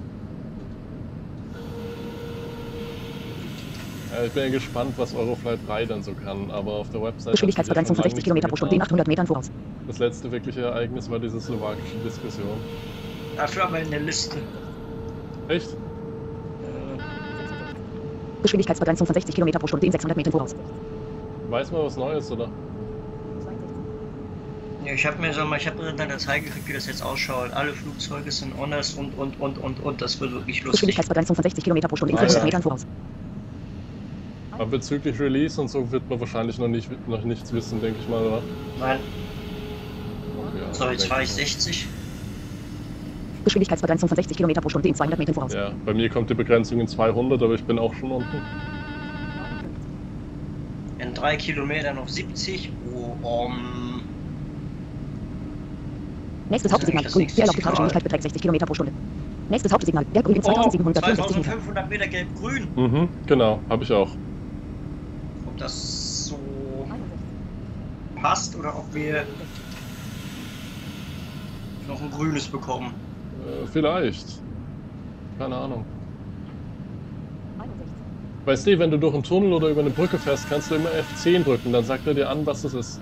Ja, ich bin ja gespannt, was Euroflight drei dann so kann, aber auf der Website... Geschwindigkeitsbegrenzung von sechzig Kilometer pro Stunde in achthundert Metern voraus. Das letzte wirkliche Ereignis war diese slowakische Diskussion. Dafür haben wir eine Liste. Echt? Äh, Geschwindigkeitsbegrenzung von sechzig Kilometer pro Stunde in sechshundert Metern voraus. Weiß man was Neues, oder? Ja, ich habe mir so mal, ich habe eine Datei gekriegt, wie das jetzt ausschaut. Alle Flugzeuge sind honest und und und und und das wird wirklich lustig. Geschwindigkeitsbegrenzung von sechzig Kilometer pro Stunde in Ah, ja. vierhundert Metern voraus. Aber bezüglich Release und so wird man wahrscheinlich noch, nicht, noch nichts wissen, denke ich mal, oder? Nein. Ja, So, jetzt denke fahre ich mal. sechzig. Geschwindigkeitsbegrenzung von sechzig Kilometer pro Stunde in zweihundert Metern voraus. Ja, bei mir kommt die Begrenzung in zweihundert, aber ich bin auch schon unten. In drei Kilometern auf siebzig. Oh, um, Nächstes Das Hauptsignal, ist grün. das Die erlaubte nächste Fahrgeschwindigkeit beträgt sechzig Kilometer pro Stunde. Nächstes Hauptsignal, der grün in oh zweitausendsiebenhundertvierundsiebzig Meter. zweitausendfünfhundert Meter gelb-grün. Mhm, genau, habe ich auch. Ob das so passt oder ob wir noch ein grünes bekommen. Äh, vielleicht. Keine Ahnung. Weißt du, wenn du durch einen Tunnel oder über eine Brücke fährst, kannst du immer F zehn drücken, dann sagt er dir an, was es ist.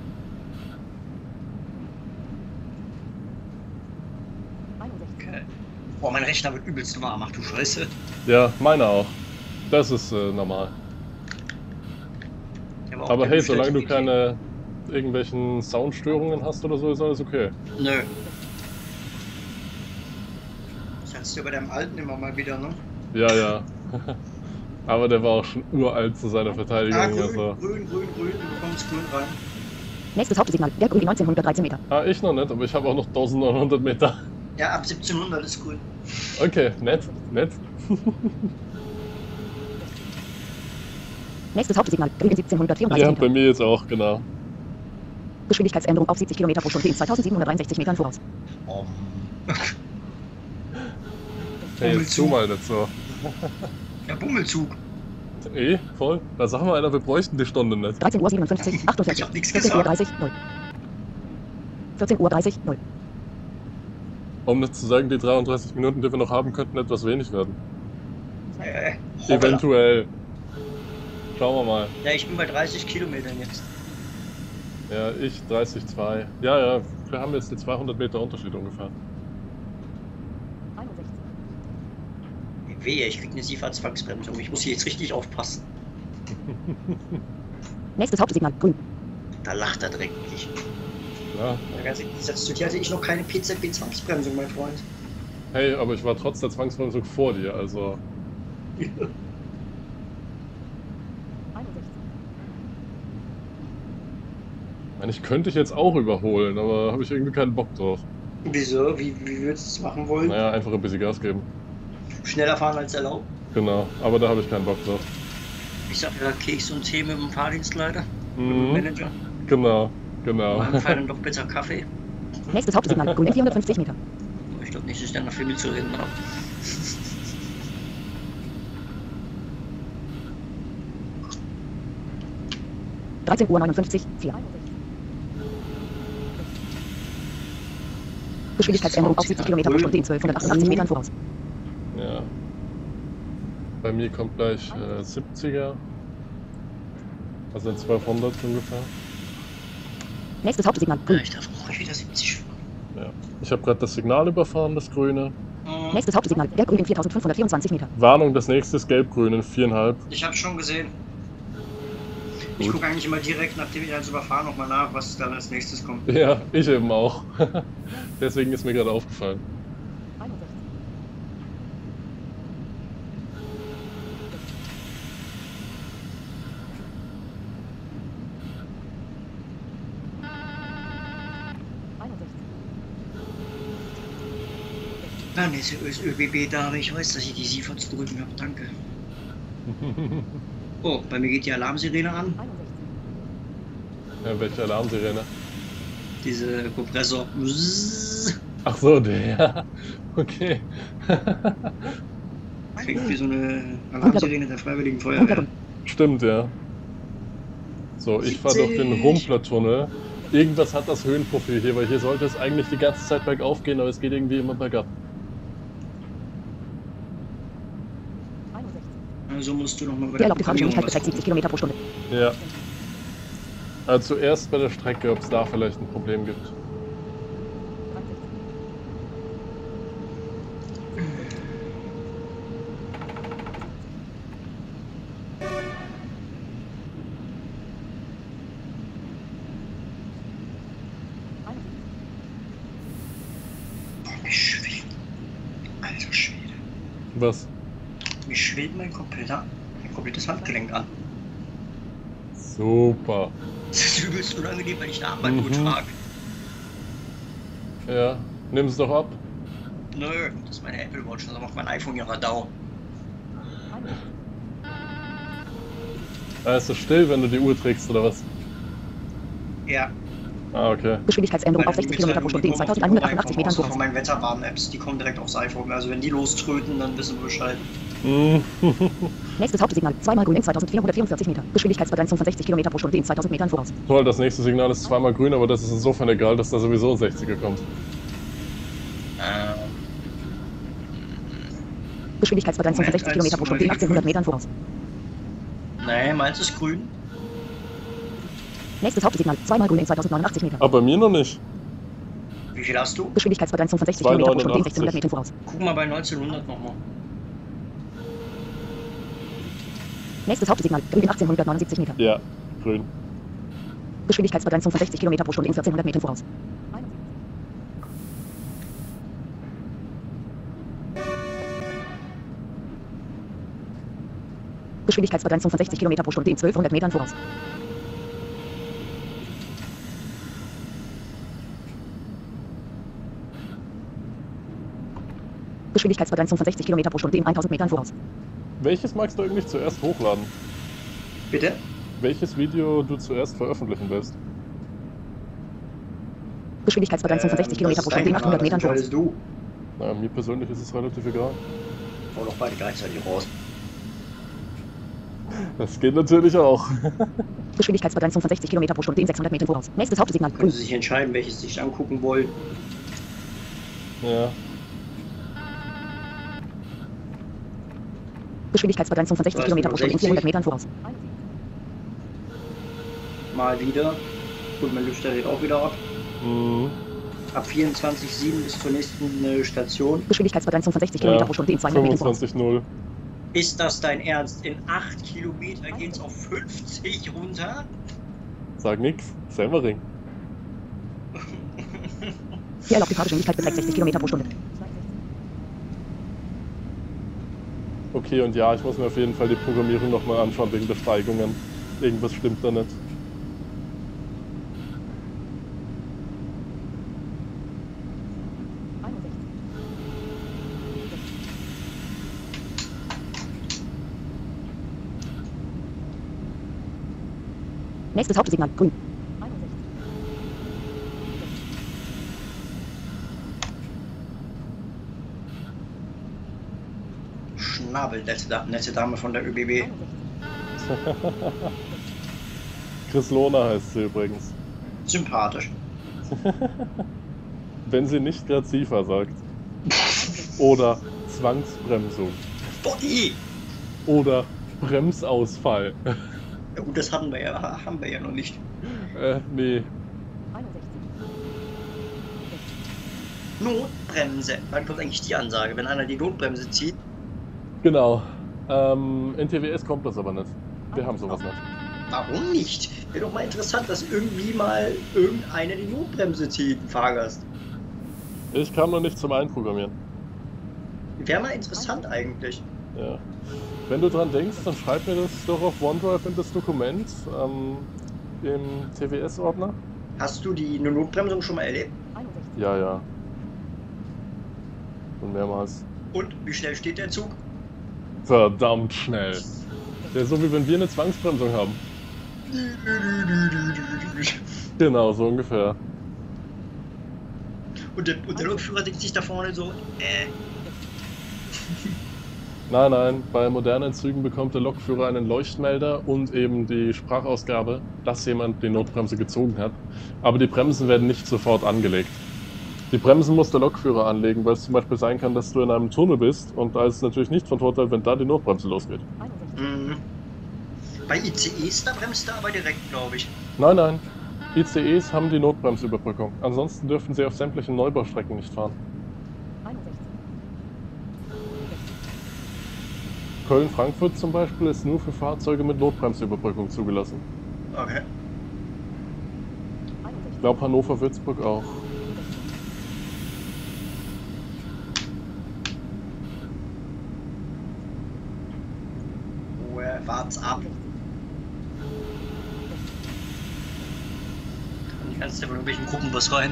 Okay. Boah, mein Rechner wird übelst warm, ach du Scheiße. Ja, meiner auch. Das ist äh, normal. Der war auch Aber der hey, Lüfter solange du definitiv. keine irgendwelchen Soundstörungen hast oder so, ist alles okay. Nö. Das hattest du bei deinem alten immer mal wieder, ne? Ja, ja. Aber der war auch schon uralt zu seiner Verteidigung. Ah, grün, Also. grün, grün, grün, du bekommst grün rein. Nächstes Hauptsignal, der grün in neunzehnhundertdreizehn Meter. Ah, ich noch nicht, aber ich habe auch noch neunzehnhundert Meter. Ja, ab siebzehnhundert ist grün. Okay, nett, nett. Nächstes Hauptsignal, grün in siebzehnhundertvierunddreißig Ja, Meter. bei mir jetzt auch, genau. Geschwindigkeitsänderung auf siebzig Kilometer pro Stunde in zweitausendsiebenhundertdreiundsechzig Metern voraus. Um. Hey, jetzt tu mal dazu. Ja, Bummelzug. Eh, voll. Da sag mal einer, wir bräuchten die Stunde nicht. dreizehn Uhr siebenundfünfzig, Ich achtundvierzig. hab nichts vierzehn Uhr gesagt. dreißig, null. vierzehn Uhr dreißig, null. Um nicht zu sagen, die dreiunddreißig Minuten, die wir noch haben, könnten etwas wenig werden. Äh, hoppla. Eventuell. Schauen wir mal. Ja, ich bin bei dreißig Kilometern jetzt. Ja, ich dreißig Komma zwei. Ja, ja, wir haben jetzt die zweihundert Meter Unterschied ungefähr. Wehe, ich krieg eine SIFA-Zwangsbremsung. Ich muss hier jetzt richtig aufpassen. Nächstes Hauptsignal, grün. Da lacht er direkt. Ich, Ja. ja, ganz ehrlich, zu dir hatte ich noch keine P Z B-Zwangsbremsung, mein Freund. Hey, aber ich war trotz der Zwangsbremsung vor dir, also. Ich meine, ich könnte dich jetzt auch überholen, aber habe ich irgendwie keinen Bock drauf. Wieso? Wie, wie würdest du es machen wollen? Naja, einfach ein bisschen Gas geben. Schneller fahren als erlaubt? Genau, aber da habe ich keinen Bock drauf. Ich sag ja Keks und Tee mit dem Fahrdienstleiter, mit Mhm. dem Manager. Genau, genau. Beim Fall dann doch besser Kaffee. Nächstes Hauptsignal, grün in vierhundertfünfzig Meter. Ich glaube nicht, dass ich dann noch viel mitzureden habe. dreizehn Uhr neunundfünfzig, vier. Geschwindigkeitsänderung auf siebzig Kilometer pro Stunde in zwölfhundertachtundachtzig Metern voraus. Ja. Bei mir kommt gleich äh, siebziger. Also in zwölfhundert ungefähr. Nächstes Hauptsignal, Ja, grün. ich darf auch ruhig wieder siebzig fahren. Ja. Ich habe gerade das Signal überfahren, das grüne. Mhm. Nächstes Hauptsignal, gelb-grün in viertausendfünfhundertvierundzwanzig Meter. Warnung, das nächste ist gelb-grün in viereinhalb. Ich habe schon gesehen. Ich Gut. gucke eigentlich immer direkt, nachdem ich eins überfahre, nochmal nach, was dann als nächstes kommt. Ja, ich eben auch. Deswegen ist mir gerade aufgefallen. Dann ist das ÖBB-Dame. Ich weiß, dass ich die SIFA zu drücken habe. Danke. Oh, bei mir geht die Alarmsirene an. Ja, welche Alarmsirene? Diese Kompressor. Ach so, der. Okay. Klingt wie so eine Alarmsirene der Freiwilligen Feuerwehr. Stimmt, ja. So, ich fahre durch den siebzig. Rumplertunnel. Irgendwas hat das Höhenprofil hier, weil hier sollte es eigentlich die ganze Zeit bergauf gehen, aber es geht irgendwie immer bergab. Also musst du nochmal bei Die der erlaubte Fahrgeschwindigkeit was beträgt siebzig Kilometer pro Stunde. Ja. Also zuerst bei der Strecke, ob es da vielleicht ein Problem gibt. Mich schwillt. Alter Schwede. Was? Mich schwillt mein kompletter, mein komplettes Handgelenk an. Super. Das ist übelst unangenehm, wenn ich eine Armbanduhr Mhm. trage. Ja, nimm es doch ab. Nö, das ist meine Apple Watch, also macht mein iPhone ja Radau. Ah, ist es still, wenn du die Uhr trägst, oder was? Ja. Ah, okay. Geschwindigkeitsänderung auf Weil sechzig die Kilometer pro Mitteilungen, Stunde die in kommen zweitausendeinhundertachtundachtzig Metern von voraus. meinen Wetterwarn-Apps, die kommen direkt aufs iPhone. Also wenn die loströten, dann wissen wir Bescheid. Mhm. Nächstes Hauptsignal, zweimal grün in zweitausendvierhundertvierundvierzig Meter. Geschwindigkeitsbegrenzung von sechzig Kilometer pro Stunde in zweitausend Metern voraus. Toll, das nächste Signal ist zweimal grün, aber das ist insofern egal, dass da sowieso ein sechziger kommt. Ähm, Geschwindigkeitsbegrenzung von sechzig Kilometer pro Stunde in achtzehnhundert Metern voraus. nee, meins ist grün. Nächstes Hauptsignal, zweimal grün in zweitausendneunundachtzig Meter. Aber bei mir noch nicht. Wie viel hast du? Geschwindigkeitsbegrenzung von sechzig Kilometer pro Stunde in sechzehnhundert Metern voraus. Guck mal bei neunzehnhundert nochmal. Nächstes Hauptsignal, grün in achtzehnhundertneunundsiebzig Meter. Ja, grün. Geschwindigkeitsbegrenzung von sechzig Kilometer pro Stunde in vierzehnhundert Metern voraus. Geschwindigkeitsbegrenzung von sechzig Kilometer pro Stunde in zwölfhundert Metern voraus. Geschwindigkeitsbegrenzung von sechzig Kilometer pro Stunde in tausend Metern voraus. Welches magst du eigentlich zuerst hochladen? Bitte? Welches Video du zuerst veröffentlichen willst? Geschwindigkeitsbegrenzung von sechzig Kilometer pro Stunde in achthundert Metern voraus. voraus. du. Na, mir persönlich ist es relativ egal. Hau doch beide gleichzeitig raus. Das geht natürlich auch. Geschwindigkeitsbegrenzung von sechzig Kilometer pro Stunde in sechshundert Metern voraus. Nächstes Hauptsignal. Können Grün. Sie sich entscheiden, welches Sie sich angucken wollen. Ja. Geschwindigkeitsbegrenzung von sechzig Kilometer pro Stunde in vierhundert Metern voraus. Mal wieder. Gut, mein Lüfter geht auch wieder ab. Mhm. Ab vierundzwanzig Komma sieben bis zur nächsten äh, Station. Geschwindigkeitsbegrenzung von sechzig Kilometer Ja. pro Stunde in zweihundert Metern voraus. fünfundzwanzig null. Ist das dein Ernst? In acht Kilometer geht's auf fünfzig runter? Sag nix. Semmering. Die erlaubte Fahrgeschwindigkeit beträgt sechzig Kilometer pro Stunde. Okay, und ja, ich muss mir auf jeden Fall die Programmierung nochmal anschauen wegen der Steigungen. Irgendwas stimmt da nicht. Nächstes Hauptsignal. Grün. Schnabel, nette, Da- nette Dame von der ÖBB. Chris Lohner heißt sie übrigens. Sympathisch. Wenn sie nicht gerade SIFA sagt. Oder Zwangsbremsung. Body! Oder Bremsausfall. Ja gut, das hatten wir ja, haben wir ja noch nicht. äh, nee. Notbremse. Wann kommt eigentlich die Ansage, wenn einer die Notbremse zieht? Genau. Ähm, in T W S kommt das aber nicht. Wir haben sowas nicht. Warum nicht? Wäre doch mal interessant, dass irgendwie mal irgendeiner die Notbremse zieht, ein Fahrgast. Ich kam noch nicht zum Einprogrammieren. Wäre mal interessant eigentlich. Ja. Wenn du dran denkst, dann schreib mir das doch auf OneDrive in das Dokument ähm, im T W S-Ordner. Hast du die Notbremsung schon mal erlebt? Ja, ja. Und mehrmals. Und wie schnell steht der Zug? Verdammt schnell. Der ist so wie wenn wir eine Zwangsbremsung haben. Genau, so ungefähr. Und der, und der Lokführer denkt sich da vorne so, äh, Nein, nein, bei modernen Zügen bekommt der Lokführer einen Leuchtmelder und eben die Sprachausgabe, dass jemand die Notbremse gezogen hat. Aber die Bremsen werden nicht sofort angelegt. Die Bremsen muss der Lokführer anlegen, weil es zum Beispiel sein kann, dass du in einem Tunnel bist und da ist es natürlich nicht von Vorteil, wenn da die Notbremse losgeht. mh. Bei I C Es, da bremst er aber direkt, glaube ich. Nein, nein, I C Es haben die Notbremsüberbrückung. Ansonsten dürfen sie auf sämtlichen Neubaustrecken nicht fahren. Köln-Frankfurt zum Beispiel ist nur für Fahrzeuge mit Notbremsüberbrückung zugelassen. Okay. Ich glaube Hannover-Würzburg auch. Ruhe, wart's ab. Und die ganze Zeit von irgendwelchen Gruppen was rein.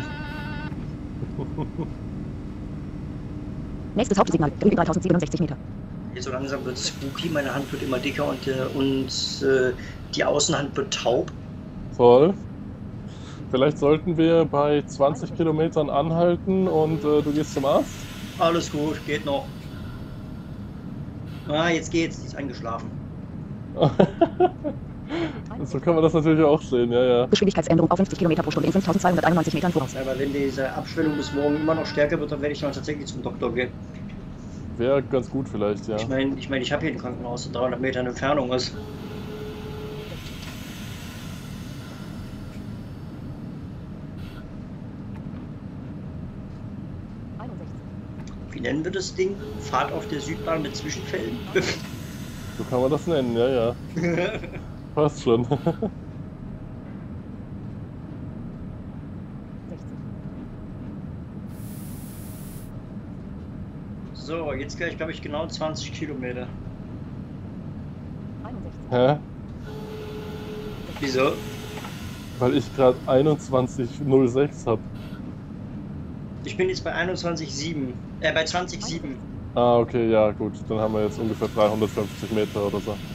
Nächstes Hauptsignal. Grün dreitausendsiebenundsechzig Meter. Hier so langsam wird spooky, meine Hand wird immer dicker und, äh, und äh, die Außenhand wird taub. Voll. Vielleicht sollten wir bei zwanzig Kilometern anhalten und äh, du gehst zum Arzt? Alles gut, geht noch. Ah, jetzt geht's, die ist eingeschlafen. So kann man das natürlich auch sehen, ja, ja. Geschwindigkeitsänderung auf fünfzig Kilometer pro Stunde in fünftausendzweihunderteinundneunzig Metern voraus. Aber wenn diese Abschwellung bis morgen immer noch stärker wird, dann werde ich dann tatsächlich zum Doktor gehen. Wäre ganz gut vielleicht, ja. Ich meine, ich, mein, ich habe hier ein Krankenhaus, das dreihundert Metern Entfernung ist. Wie nennen wir das Ding? Fahrt auf der Südbahn mit Zwischenfällen? So kann man das nennen, ja, ja. Passt schon. So, jetzt gleich, glaube ich, genau zwanzig Kilometer. Hä? Wieso? Weil ich gerade einundzwanzig null sechs hab. Ich bin jetzt bei einundzwanzig Komma sieben. Äh, bei zwanzig Komma sieben. Ah, okay, ja, gut. Dann haben wir jetzt ungefähr dreihundertfünfzig Meter oder so.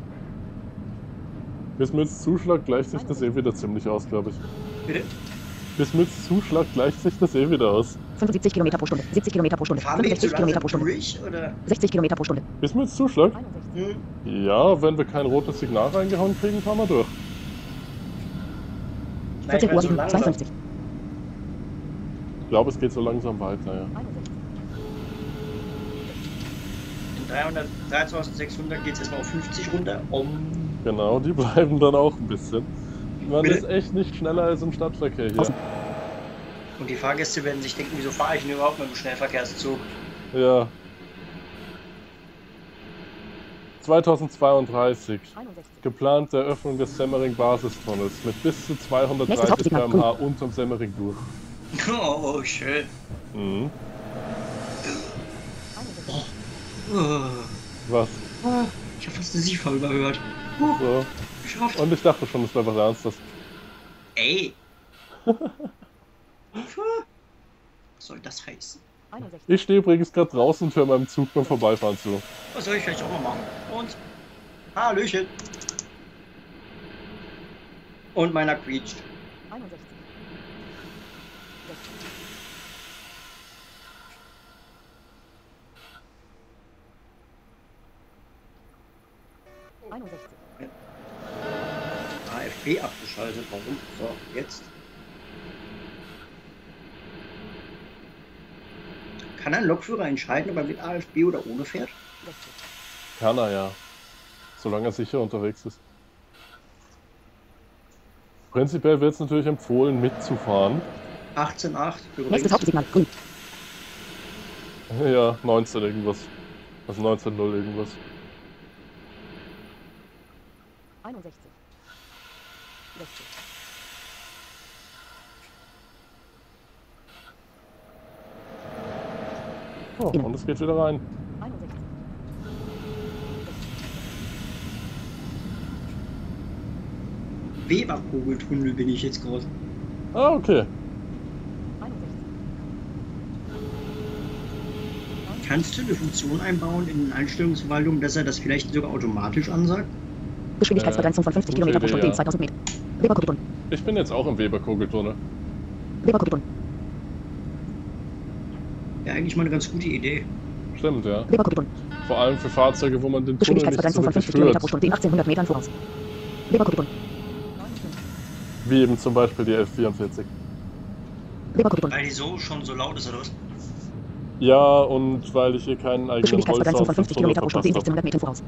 Bis mir jetzt zuschlag, gleicht sich das eh wieder ziemlich aus, glaube ich. Bitte? Bis mit Zuschlag gleicht sich das eh wieder aus. fünfundsiebzig Kilometer pro Stunde, siebzig Kilometer pro Stunde, Fahren wir jetzt so fünfundsechzig Kilometer pro langsam Stunde, durch, oder? sechzig Kilometer pro Stunde. Bis mit Zuschlag? Hm? Ja, wenn wir kein rotes Signal reingehauen kriegen, fahren wir durch. Nein, ich vierzehn meine Uhr so langsam. zweiundfünfzig. Ich glaube, es geht so langsam weiter, ja. In dreihundertdreitausendsechshundert geht es erstmal auf fünfzig runter. Um. Genau, die bleiben dann auch ein bisschen. Man Bitte? ist echt nicht schneller als im Stadtverkehr hier. Und die Fahrgäste werden sich denken, wieso fahre ich denn überhaupt mit dem Schnellverkehrszug? Ja. zweitausendzweiunddreißig. Geplante Eröffnung des Semmering-Basistunnels mit bis zu zweihundertdreißig Kilometer pro Stunde unterm Semmering durch. Oh, schön. Mhm. Oh, Was? ich habe fast eine Siefer überhört. So. Geschafft. Und ich dachte schon, das wäre was Ernstes. Ey. Was soll das heißen? Ich stehe übrigens gerade draußen und höre meinem Zug beim Vorbeifahren zu. Was soll ich vielleicht auch mal machen? Und? Hallöchen. Und meiner quietscht. A F B abgeschaltet, warum? So, jetzt. Kann ein Lokführer entscheiden, ob er mit A F B oder ohne fährt? Kann er ja. Solange er sicher unterwegs ist. Prinzipiell wird es natürlich empfohlen, mitzufahren. achtzehn Komma acht Nächstes übrigens. Hauptsignal, grün. Ja, neunzehn irgendwas. Also neunzehn null irgendwas. einundsechzig. sechzig. Oh, und es geht wieder rein. einundsechzig. Weberkugeltunnel bin ich jetzt gerade. Ah, okay. einundsechzig. Kannst du eine Funktion einbauen in den Einstellungsverwaltung, dass er das vielleicht sogar automatisch ansagt? Geschwindigkeitsbegrenzung von fünfzig Gute Kilometer pro Idee, Stunde in ja. zweitausend Meter. Weberkugeltunnel. Ich bin jetzt auch im Weberkugeltunnel. Weberkugeltunnel. Ja, eigentlich mal eine ganz gute Idee. Stimmt, ja. Weberkugeltunnel. Vor allem für Fahrzeuge, wo man den Tunnel nicht so Geschwindigkeitsbegrenzung von wirklich fünfzig Kilometer pro führt. Stunde in achtzehnhundert Metern voraus. Weberkugeltunnel. Wie eben zum Beispiel die F vierundvierzig. Weberkugeltunnel. Weil die so schon so laut ist, oder was? Ja, und weil ich hier keinen eigenen Geschwindigkeitsbegrenzung von Holzhaus fünfzig Kilometer pro Stunde in verpasst habe. sechzehnhundert Metern voraus.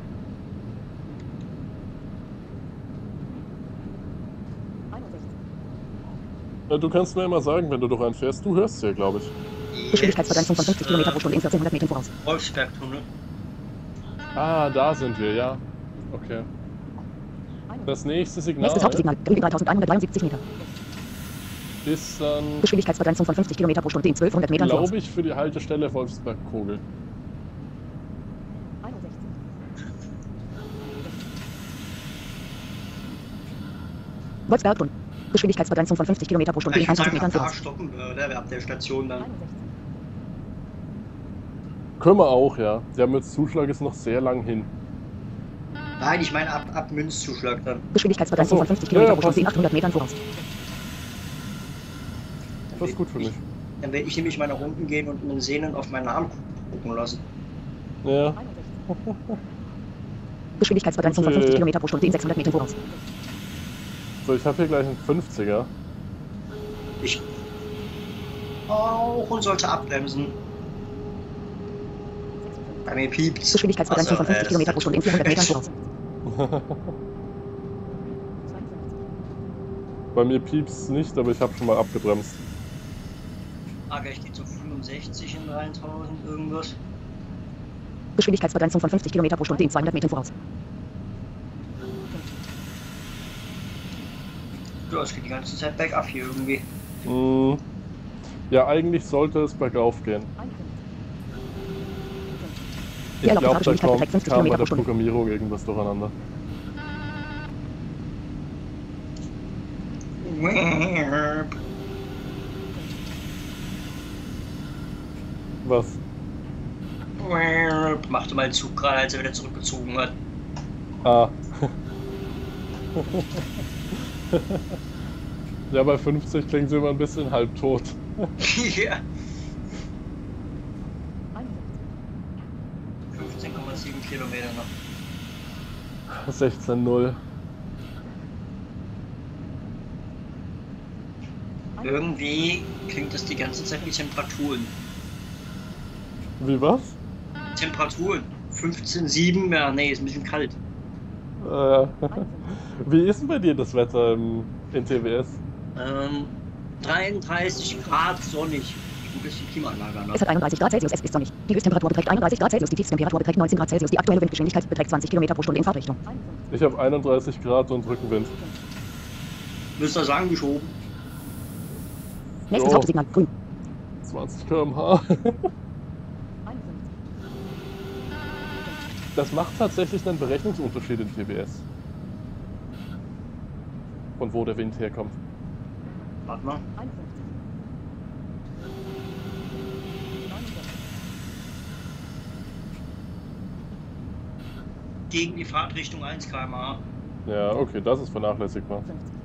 Ja, du kannst mir immer sagen, wenn du durch einen fährst, du hörst ja, glaube ich. Geschwindigkeitsbegrenzung von fünfzig Kilometer pro Stunde in vierzehnhundert Metern voraus. Wolfsbergtunnel. Ah, da sind wir, ja. Okay. Das nächste Signal Nächstes Hauptsignal, grün dreitausendeinhundertdreiundsiebzig Meter. ist dann, Geschwindigkeitsbegrenzung von fünfzig Kilometer pro Stunde in zwölfhundert Metern voraus. glaube ich, für die Haltestelle Wolfsberg-Kogel. Wolfsbergtunnel. Geschwindigkeitsbegrenzung von fünfzig Kilometer pro Stunde in Ich würde eintausend sagen, Metern da voraus. stoppen würde, ab der Station dann. Können wir auch, ja. Der Mützzuschlag ist noch sehr lang hin. Nein, ich meine ab, ab Münzzuschlag dann. Geschwindigkeitsbegrenzung Ach so. von fünfzig Ja, Kilometer ja, pro Stunde in passt. achthundert Metern voraus. Das ist gut für mich. Dann werde ich nämlich meine Runden gehen und in den Sehnen auf meinen Arm gucken lassen. Ja. Geschwindigkeitsbegrenzung von Okay. fünfzig Kilometer pro Stunde in sechshundert Metern voraus. So, ich habe hier gleich einen fünfziger. Ich auch und sollte abbremsen. Bei mir piept's. Geschwindigkeitsbegrenzung von Also, äh, fünfzig das Kilometer pro ist Stunde in vierhundert Metern voraus. Bei mir piepst nicht, aber ich habe schon mal abgebremst. Ah, ich gehe zu fünfundsechzig in dreitausend irgendwas. Geschwindigkeitsbegrenzung von fünfzig Kilometer pro Stunde in zweihundert Metern voraus. Ja, es geht die ganze Zeit bergab hier irgendwie. Hm. Ja, eigentlich sollte es bergauf gehen. Die Ich erlaubte glaube, da Fahrgeschwindigkeit kommt, beträgt fünfzig kam bei Kilometer der pro Stunde. Programmierung irgendwas durcheinander. Was? Machte mal einen Zug gerade, als er wieder zurückgezogen hat. Ah. Ja, bei fünfzig klingt sie immer ein bisschen halbtot. Ja. fünfzehn Komma sieben Kilometer noch. sechzehn null. Irgendwie klingt das die ganze Zeit wie Temperaturen. Wie was? Temperaturen. fünfzehn Komma sieben, ja, nee, ist ein bisschen kalt. Äh, wie ist denn bei dir das Wetter im, in T W S? Ähm, dreiunddreißig Grad sonnig. Ein bisschen Klimaanlage an. Es hat einunddreißig Grad Celsius, es ist sonnig. Die Höchsttemperatur beträgt einunddreißig Grad Celsius, die Tiefsttemperatur beträgt neunzehn Grad Celsius, die aktuelle Windgeschwindigkeit beträgt zwanzig Kilometer pro Stunde in Fahrtrichtung. Ich habe einunddreißig Grad und Rückenwind. Müsst ihr sagen, geschoben. Nächstes Jo. Hauptsignal, grün. zwanzig Kilometer pro Stunde. Das macht tatsächlich einen Berechnungsunterschied in T W S. Von wo der Wind herkommt. Warte mal. Gegen die Fahrtrichtung eins Kilometer pro Stunde. Ja, okay, das ist vernachlässigbar.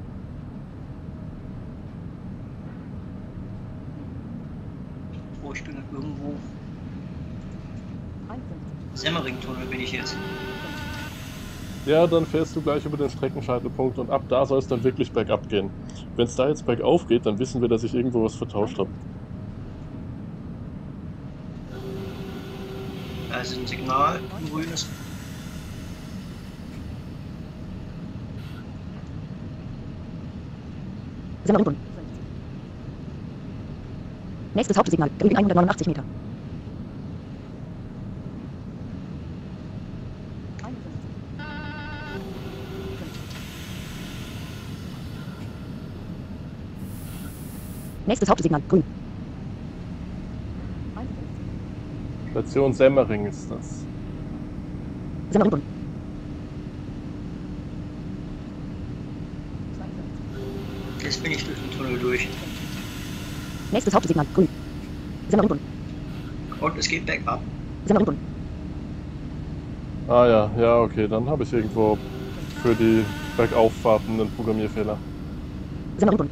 Oh, ich bin irgendwo. Semmering-Tunnel bin ich jetzt. Ja, dann fährst du gleich über den Streckenscheitelpunkt und ab da soll es dann wirklich bergab gehen. Wenn es da jetzt bergauf geht, dann wissen wir, dass ich irgendwo was vertauscht habe. Da ist ein Signal, ein grünes. Semmering. Nächstes Hauptsignal, grün hundertneunundachtzig Meter. Nächstes Hauptsignal, grün. Station Semmering ist das. Semmering. Jetzt bin ich durch den Tunnel durch. Nächstes Hauptsignal, grün. Semmering. Und es geht bergab. Semmering. Ah ja, ja, okay, dann habe ich irgendwo für die Bergauffahrten einen Programmierfehler. Semmering.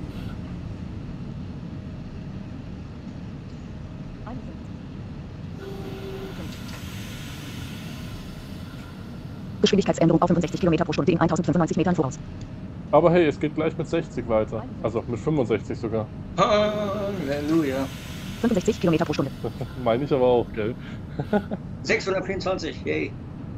Geschwindigkeitsänderung auf fünfundsechzig Kilometer pro Stunde in tausendfünfundneunzig Metern voraus. Aber hey, es geht gleich mit sechzig weiter. Also mit fünfundsechzig sogar. Halleluja. fünfundsechzig Kilometer pro Stunde. Meine ich aber auch, gell? sechshundertvierundzwanzig, yay.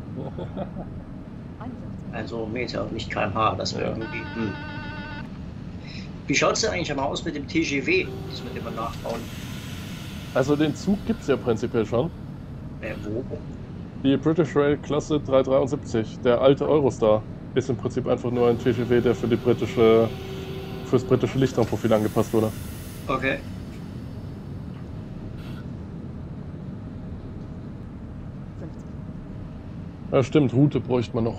Also Meter, nicht Kilometer pro Stunde, das wäre Ja. irgendwie. Hm. Wie schaut es denn eigentlich einmal aus mit dem T G W, das mit dem wir nachbauen? Also den Zug gibt es ja prinzipiell schon. Äh, wo? Die British Rail Klasse dreihundertdreiundsiebzig, der alte Eurostar, ist im Prinzip einfach nur ein T G W, der für die britische, fürs britische Lichtraumprofil angepasst wurde. Okay. Ja, stimmt, Route bräuchte man noch.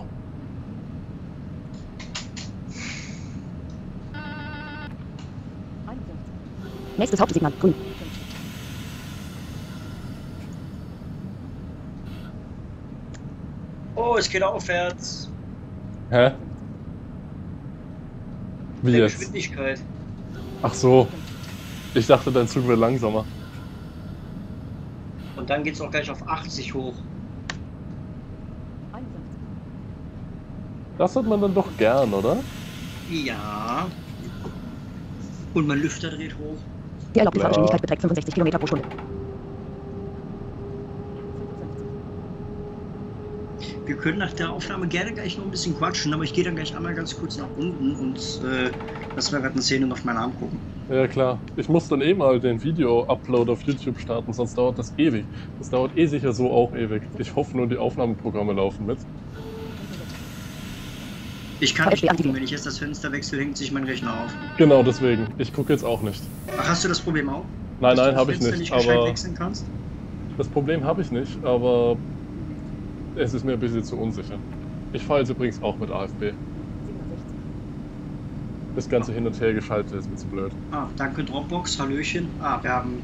Nächstes Hauptsignal, grün. Oh, es geht aufwärts. Hä? Wie Der jetzt? Geschwindigkeit. Ach so. Ich dachte, dein Zug wäre langsamer. Und dann geht es auch gleich auf achtzig hoch. Das hat man dann doch gern, oder? Ja. Und mein Lüfter dreht hoch. Die erlaubte Ja. Fahrgeschwindigkeit beträgt fünfundsechzig Kilometer pro Stunde. Wir können nach der Aufnahme gerne gleich noch ein bisschen quatschen, aber ich gehe dann gleich einmal ganz kurz nach unten und äh, lass mir gerade eine Szene auf meinen Arm gucken. Ja klar. Ich muss dann eh mal den Video-Upload auf YouTube starten, sonst dauert das ewig. Das dauert eh sicher so auch ewig. Ich hoffe nur, die Aufnahmeprogramme laufen mit. Ich kann V F nicht D gucken, wenn ich jetzt das Fenster wechsle, hängt sich mein Rechner auf. Genau deswegen. Ich gucke jetzt auch nicht. Ach, hast du das Problem auch? Nein, Dass du nein, das habe ich Fenster nicht. gescheit Aber wechseln kannst? das Problem habe ich nicht, aber es ist mir ein bisschen zu unsicher. Ich fahre jetzt übrigens auch mit A F B. Das ganze hin und her geschaltet ist mir zu blöd. Ah, danke Dropbox, Hallöchen. Ah, wir haben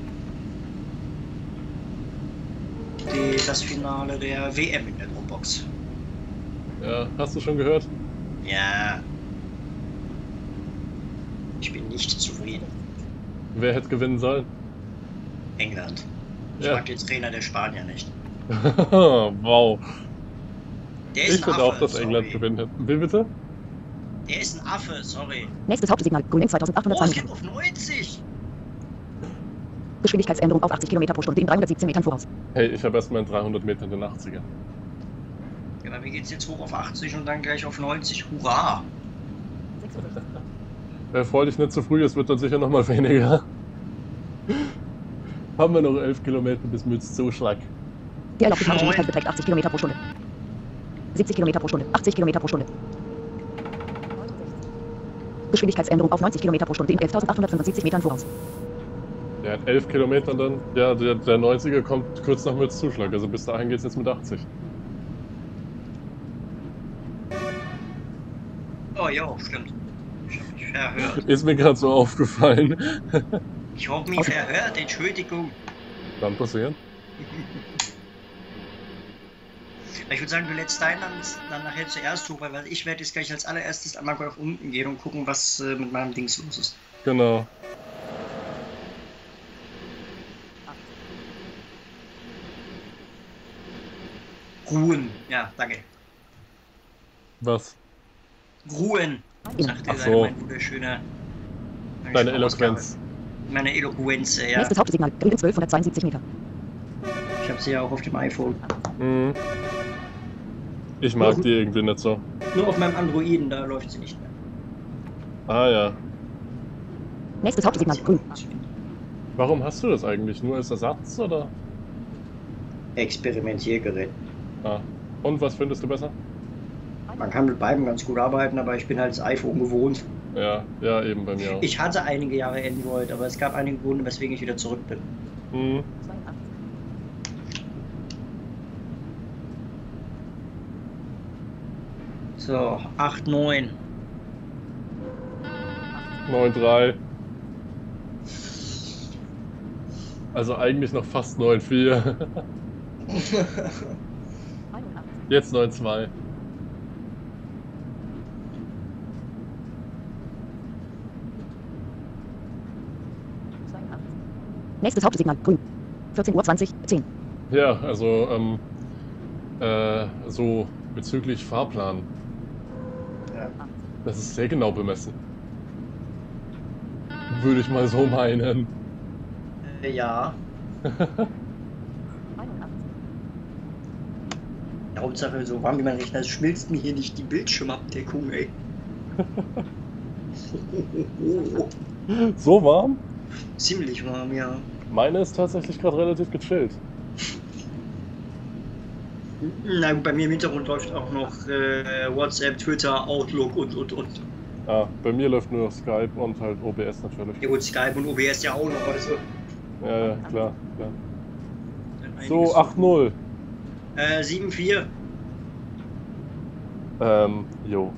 die, das Finale der W M in der Dropbox. Ja, hast du schon gehört? Ja. Ich bin nicht zufrieden. Wer hätte gewinnen sollen? England. Ich Ja. mag den Trainer der Spanier nicht. Wow. Der ist Ich ein finde Affe, auch, dass sorry. England gewinnen hätte. Wie bitte? Der ist ein Affe, sorry. Nächstes Hauptsignal. Grün Oh, es zweitausendachthundertzweiundsiebzig. geht auf neunzig. Geschwindigkeitsänderung auf achtzig Kilometer pro Stunde in dreihundertsiebzehn Metern voraus. Hey, ich habe erstmal in dreihundert Metern den achtziger. Ja, bei mir geht's jetzt hoch auf achtzig und dann gleich auf neunzig. Hurra! Äh, freu dich nicht zu früh, es wird dann sicher nochmal weniger. Haben wir noch elf Kilometer bis Mütz-Zuschlag. Die erlaubte Fahrgeschwindigkeit beträgt achtzig Kilometer pro Stunde. siebzig Kilometer pro Stunde. achtzig Kilometer pro Stunde. Geschwindigkeitsänderung auf neunzig Kilometer pro Stunde in elftausendachthundertfünfundsiebzig Metern voraus. Der hat elf Kilometer dann. Ja, der, der neunziger kommt kurz nach Mütz-Zuschlag, also bis dahin geht's jetzt mit achtzig. Oh ja, stimmt. Ich hab mich verhört. Ist mir gerade so aufgefallen. Ich hab mich verhört, Entschuldigung. Kann passieren. Ich würde sagen, du lädst deinen dann, dann nachher zuerst hoch, weil ich werde jetzt gleich als allererstes einmal nach unten gehen und gucken, was äh, mit meinem Dings los ist. Genau. Ruhen. Ja, danke. Was? Ruhen. Sagte Ach so. mein wunderschöner. Deine Eloquenz. Meine Eloquenz, ja. Nächstes Hauptsignal. Grün zwölfhundertzweiundsiebzig Meter. Ich habe sie ja auch auf dem iPhone. Mhm. Ich mag die irgendwie nicht so. Nur auf meinem Androiden, da läuft sie nicht mehr. Ah ja. Nächstes Hauptsignal. Grün. Warum hast du das eigentlich? Nur als Ersatz oder? Experimentiergerät. Ah. Und was findest du besser? Man kann mit beiden ganz gut arbeiten, aber ich bin halt das iPhone gewohnt. Ja, ja, eben bei mir auch. Ich hatte einige Jahre Android, aber es gab einige Gründe, weswegen ich wieder zurück bin. Mhm. So, acht, neun. neun drei. Also eigentlich noch fast neun vier. Jetzt neun zwei. Nächstes Hauptsignal. Grün. vierzehn Uhr zwanzig. zehn. Ja, also ähm, äh, so bezüglich Fahrplan. Ja. Das ist sehr genau bemessen. Würde ich mal so meinen. Äh, ja. Hauptsache so warm wie mein Rechner, es schmilzt mir hier nicht die Bildschirmabdeckung, ey. So warm? Ziemlich warm, ja. Meine ist tatsächlich gerade relativ gechillt. Na gut, bei mir im Hintergrund läuft auch noch äh, WhatsApp, Twitter, Outlook und und und. Ah, bei mir läuft nur Skype und halt O B S natürlich. Ja gut, Skype und O B S ja auch noch, also. Ja, ja, klar, klar. So, acht null. Äh, sieben vier. Ähm, jo.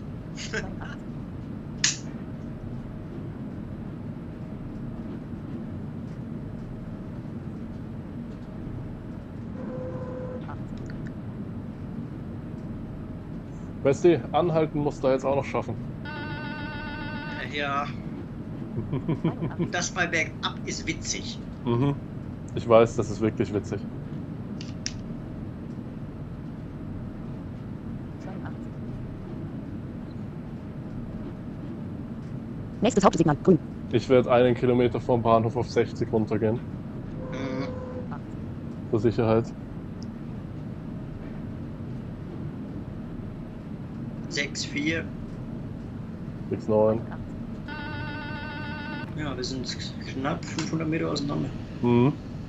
Weißt du, anhalten musst du jetzt auch noch schaffen. Äh, ja. Das bei Bergab ist witzig. Mhm. Ich weiß, das ist wirklich witzig. Nächstes Hauptsignal. Grün. Ich werde einen Kilometer vom Bahnhof auf sechzig runtergehen. Mhm. Zur Sicherheit. sechs vier. sechs neun. Ja, wir sind knapp fünfhundert Meter auseinander. Mhm.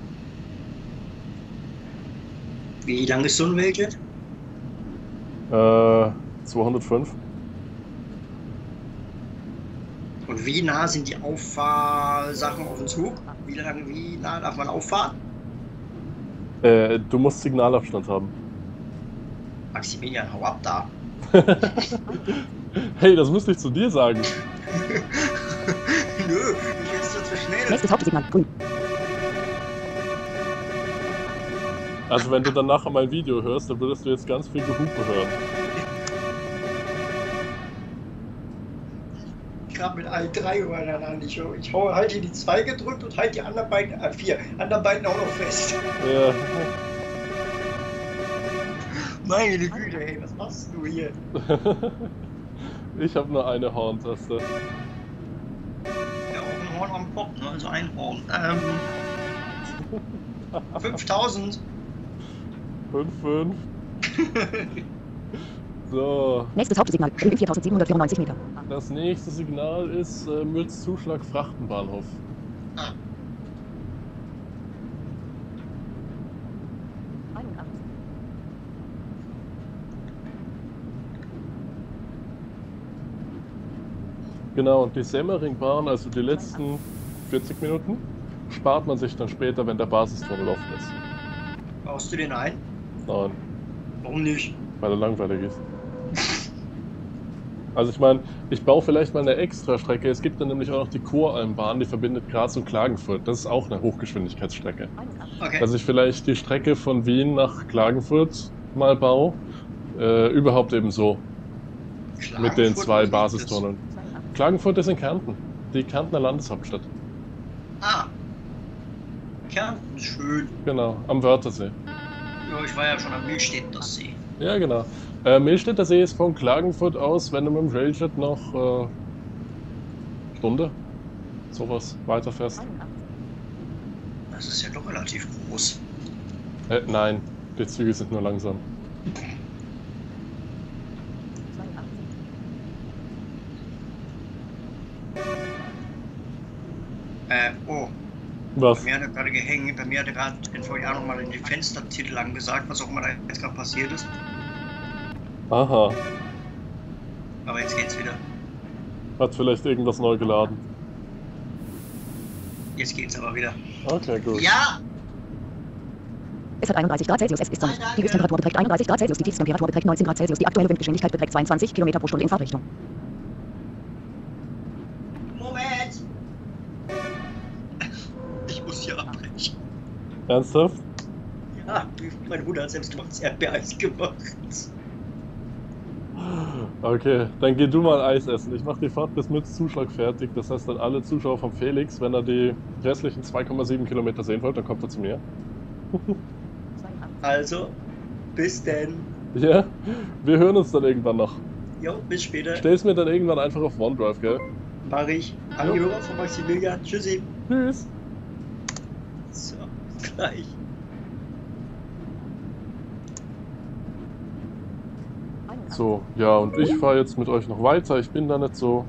Wie lang ist so ein Weltjet? Äh, zweihundertfünf. Und wie nah sind die Auffahrsachen auf dem Zug? Wie lange, wie nah darf man auffahren? Äh, du musst Signalabstand haben. Maximilian, hau ab da. Hey, das müsste ich zu dir sagen. Nö, ich will es zu schnell. Nächstes Hauptsignal. Grün. Also wenn du dann nachher mein Video hörst, dann würdest du jetzt ganz viel Gehupe hören. gerade mit allen drei übereinander. Ich, ich hau- halte hier die zwei gedrückt und halte die anderen beiden, äh, vier, anderen beiden auch noch fest. Ja. Meine Güte, ey, was machst du hier? Ich habe nur eine Horn-Taste. Ja, auch ein Horn am Kopf, ne? Also ein Horn. Ähm, fünftausend. fünf fünf. So, Nächstes Hauptsignal. Höhe viertausendsiebenhundertvierundneunzig Meter. das nächste Signal ist äh, Mülz-Zuschlag Frachtenbahnhof. Ah, Genau, und die Semmeringbahn, also die letzten vierzig Minuten, spart man sich dann später, wenn der Basistunnel offen ist. baust du den ein? Nein, Warum nicht? weil er langweilig ist. Also ich meine, ich baue vielleicht mal eine Extra-Strecke. Es gibt dann nämlich auch noch die Kuralmbahn, die verbindet Graz und Klagenfurt. Das ist auch eine Hochgeschwindigkeitsstrecke. Okay. Dass ich vielleicht die Strecke von Wien nach Klagenfurt mal baue. Äh, überhaupt eben so, mit den Klagenfurt, zwei wo liegt Basistunneln. Klagenfurt ist in Kärnten, die Kärntner Landeshauptstadt. das? Ah. Kärnten, schön. Genau, am Wörthersee. Ja, ich war ja schon am Mühlstädter See. Ja, genau. Äh, Millstädter See ist von Klagenfurt aus, wenn du mit dem Railjet noch äh, Stunde, sowas weiterfährst. Das ist ja doch relativ groß. Äh, nein, die Züge sind nur langsam. Äh, oh. Was? Bei mir hat er gerade gehängt, bei mir hat er gerade in V R nochmal in die Fenstertitel angesagt, was auch immer da jetzt gerade passiert ist. Aha, Aber jetzt geht's wieder. hat vielleicht irgendwas neu geladen. Jetzt geht's aber wieder. Okay, gut. Ja! Es hat einunddreißig Grad Celsius, es ist sonnig. Nein, danke. Die Höchsttemperatur beträgt einunddreißig Grad Celsius, die Tiefsttemperatur beträgt neunzehn Grad Celsius, die aktuelle Windgeschwindigkeit beträgt zweiundzwanzig Kilometer pro Stunde in Fahrtrichtung. Moment! Ich muss hier abbrechen. Ernsthaft? Ja, meine Mutter hat selbstgemachtes Erdbeereis gemacht. Okay, dann geh du mal Eis essen. Ich mache die Fahrt bis Mütz-Zuschlag fertig. Das heißt dann alle Zuschauer von Felix, wenn er die restlichen zwei Komma sieben Kilometer sehen wollt, dann kommt er zu mir. Also, bis denn. Ja, wir hören uns dann irgendwann noch. Jo, bis später. Stell's mir dann irgendwann einfach auf OneDrive, gell? Mach ich. An die Jo. Hörer von Maximilian. Tschüssi. Tschüss. So, gleich. So, ja, und ich fahre jetzt mit euch noch weiter. Ich bin da nicht so.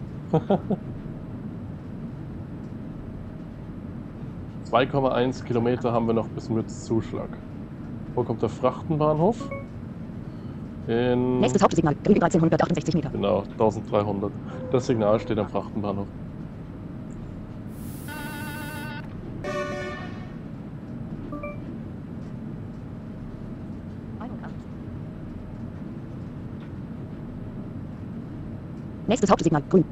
zwei Komma eins Kilometer haben wir noch bis Mütz-Zuschlag. Wo kommt der Frachtenbahnhof? In. Nächstes Hauptsignal. Höhe dreizehnhundertachtundsechzig Meter. Genau, dreizehnhundert. Das Signal steht am Frachtenbahnhof. Nächstes Hauptsignal. Grün.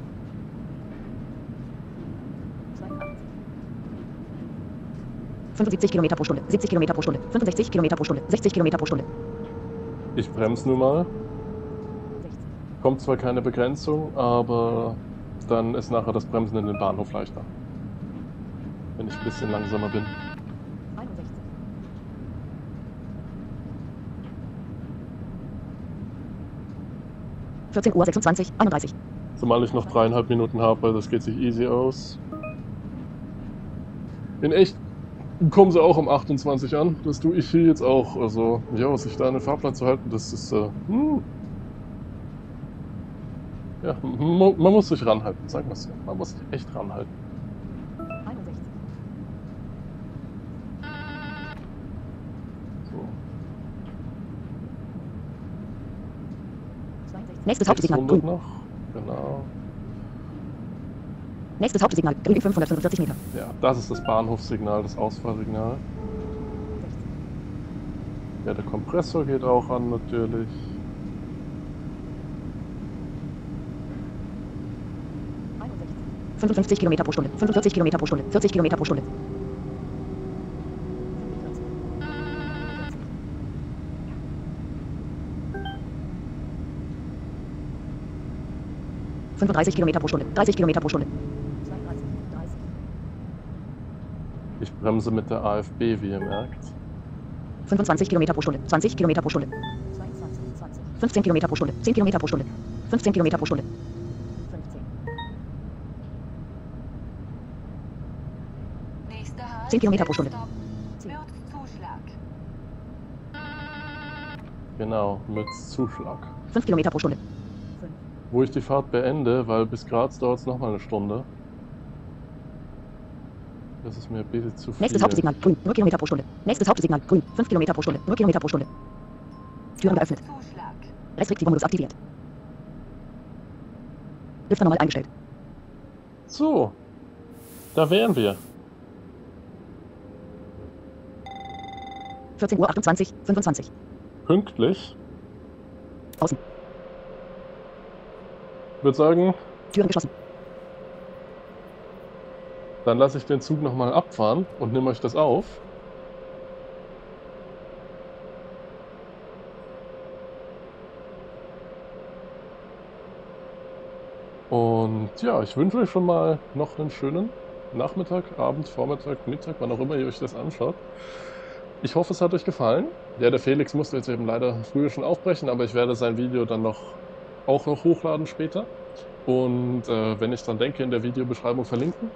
fünfundsiebzig Kilometer pro Stunde, siebzig Kilometer pro Stunde, fünfundsechzig Kilometer pro Stunde, sechzig Kilometer pro Stunde. Ich bremse nun mal. Kommt zwar keine Begrenzung, aber dann ist nachher das Bremsen in den Bahnhof leichter. Wenn ich ein bisschen langsamer bin. vierzehn Uhr sechsundzwanzig, einunddreißig. Zumal ich noch dreieinhalb Minuten habe, das geht sich easy aus. In echt kommen sie auch um achtundzwanzig an. Das tue ich hier jetzt auch. Also, ja, sich da einen Fahrplan zu halten, das ist. Äh, hm. Ja, man, man muss sich ranhalten, sagen wir es so. Man muss sich echt ranhalten. So. Nächstes Hauptsignal. sechshundert Grün. noch. Genau. Nächstes Hauptsignal. Grün fünfhundertfünfundvierzig Meter. Ja, das ist das Bahnhofssignal, das Ausfahrsignal. Ja, der Kompressor geht auch an natürlich. fünfundfünfzig Kilometer pro Stunde, fünfundvierzig Kilometer pro Stunde, vierzig Kilometer pro Stunde. fünfunddreißig Kilometer pro Stunde. dreißig Kilometer pro Stunde. zweiunddreißig, dreißig. Ich bremse mit der A F B, wie ihr merkt. fünfundzwanzig Kilometer pro Stunde. zwanzig Kilometer pro Stunde. zweiundzwanzig, zwanzig. fünfzehn Kilometer pro Stunde. zehn Kilometer pro Stunde. fünfzehn Kilometer pro Stunde. fünfzehn. Nächster Halt. zehn Kilometer pro Stunde. Stopp. Würzzuschlag. Genau, mit Zuschlag. fünf Kilometer pro Stunde. fünf. Wo ich die Fahrt beende, weil bis Graz dauert es nochmal eine Stunde. Das ist mir ein bisschen zu viel. Nächstes Hauptsignal. Grün. null Kilometer pro Stunde. Nächstes Hauptsignal. Grün. fünf Kilometer pro Stunde. null Kilometer pro Stunde. Türen geöffnet. Zuschlag. Restriktiver Modus aktiviert. Lüfter normal eingestellt. So, da wären wir. vierzehn Uhr achtundzwanzig, fünfundzwanzig. Pünktlich. Außen. Ich würde sagen, Türen geschlossen. dann lasse ich den Zug nochmal abfahren und nehme euch das auf. Und ja, ich wünsche euch schon mal noch einen schönen Nachmittag, Abend, Vormittag, Mittag, wann auch immer ihr euch das anschaut. Ich hoffe, es hat euch gefallen. Der, der Felix musste jetzt eben leider früher schon aufbrechen, aber ich werde sein Video dann noch auch noch hochladen später. Und äh, wenn ich dran denke, in der Videobeschreibung verlinken.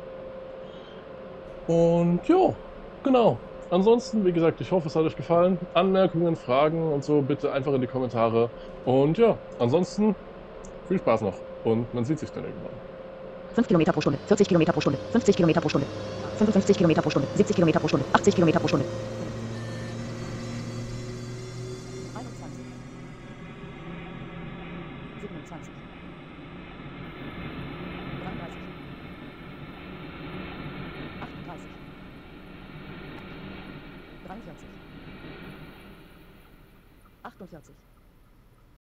Und ja, genau. Ansonsten, wie gesagt, ich hoffe, es hat euch gefallen. Anmerkungen, Fragen und so bitte einfach in die Kommentare. Und ja, ansonsten viel Spaß noch und man sieht sich dann irgendwann. fünf Kilometer pro Stunde. vierzig Kilometer pro Stunde. fünfzig Kilometer pro Stunde. fünfundfünfzig Kilometer pro Stunde. siebzig Kilometer pro Stunde. achtzig Kilometer pro Stunde. einundzwanzig. siebenundzwanzig. dreiunddreißig. achtunddreißig. dreiundvierzig. achtundvierzig.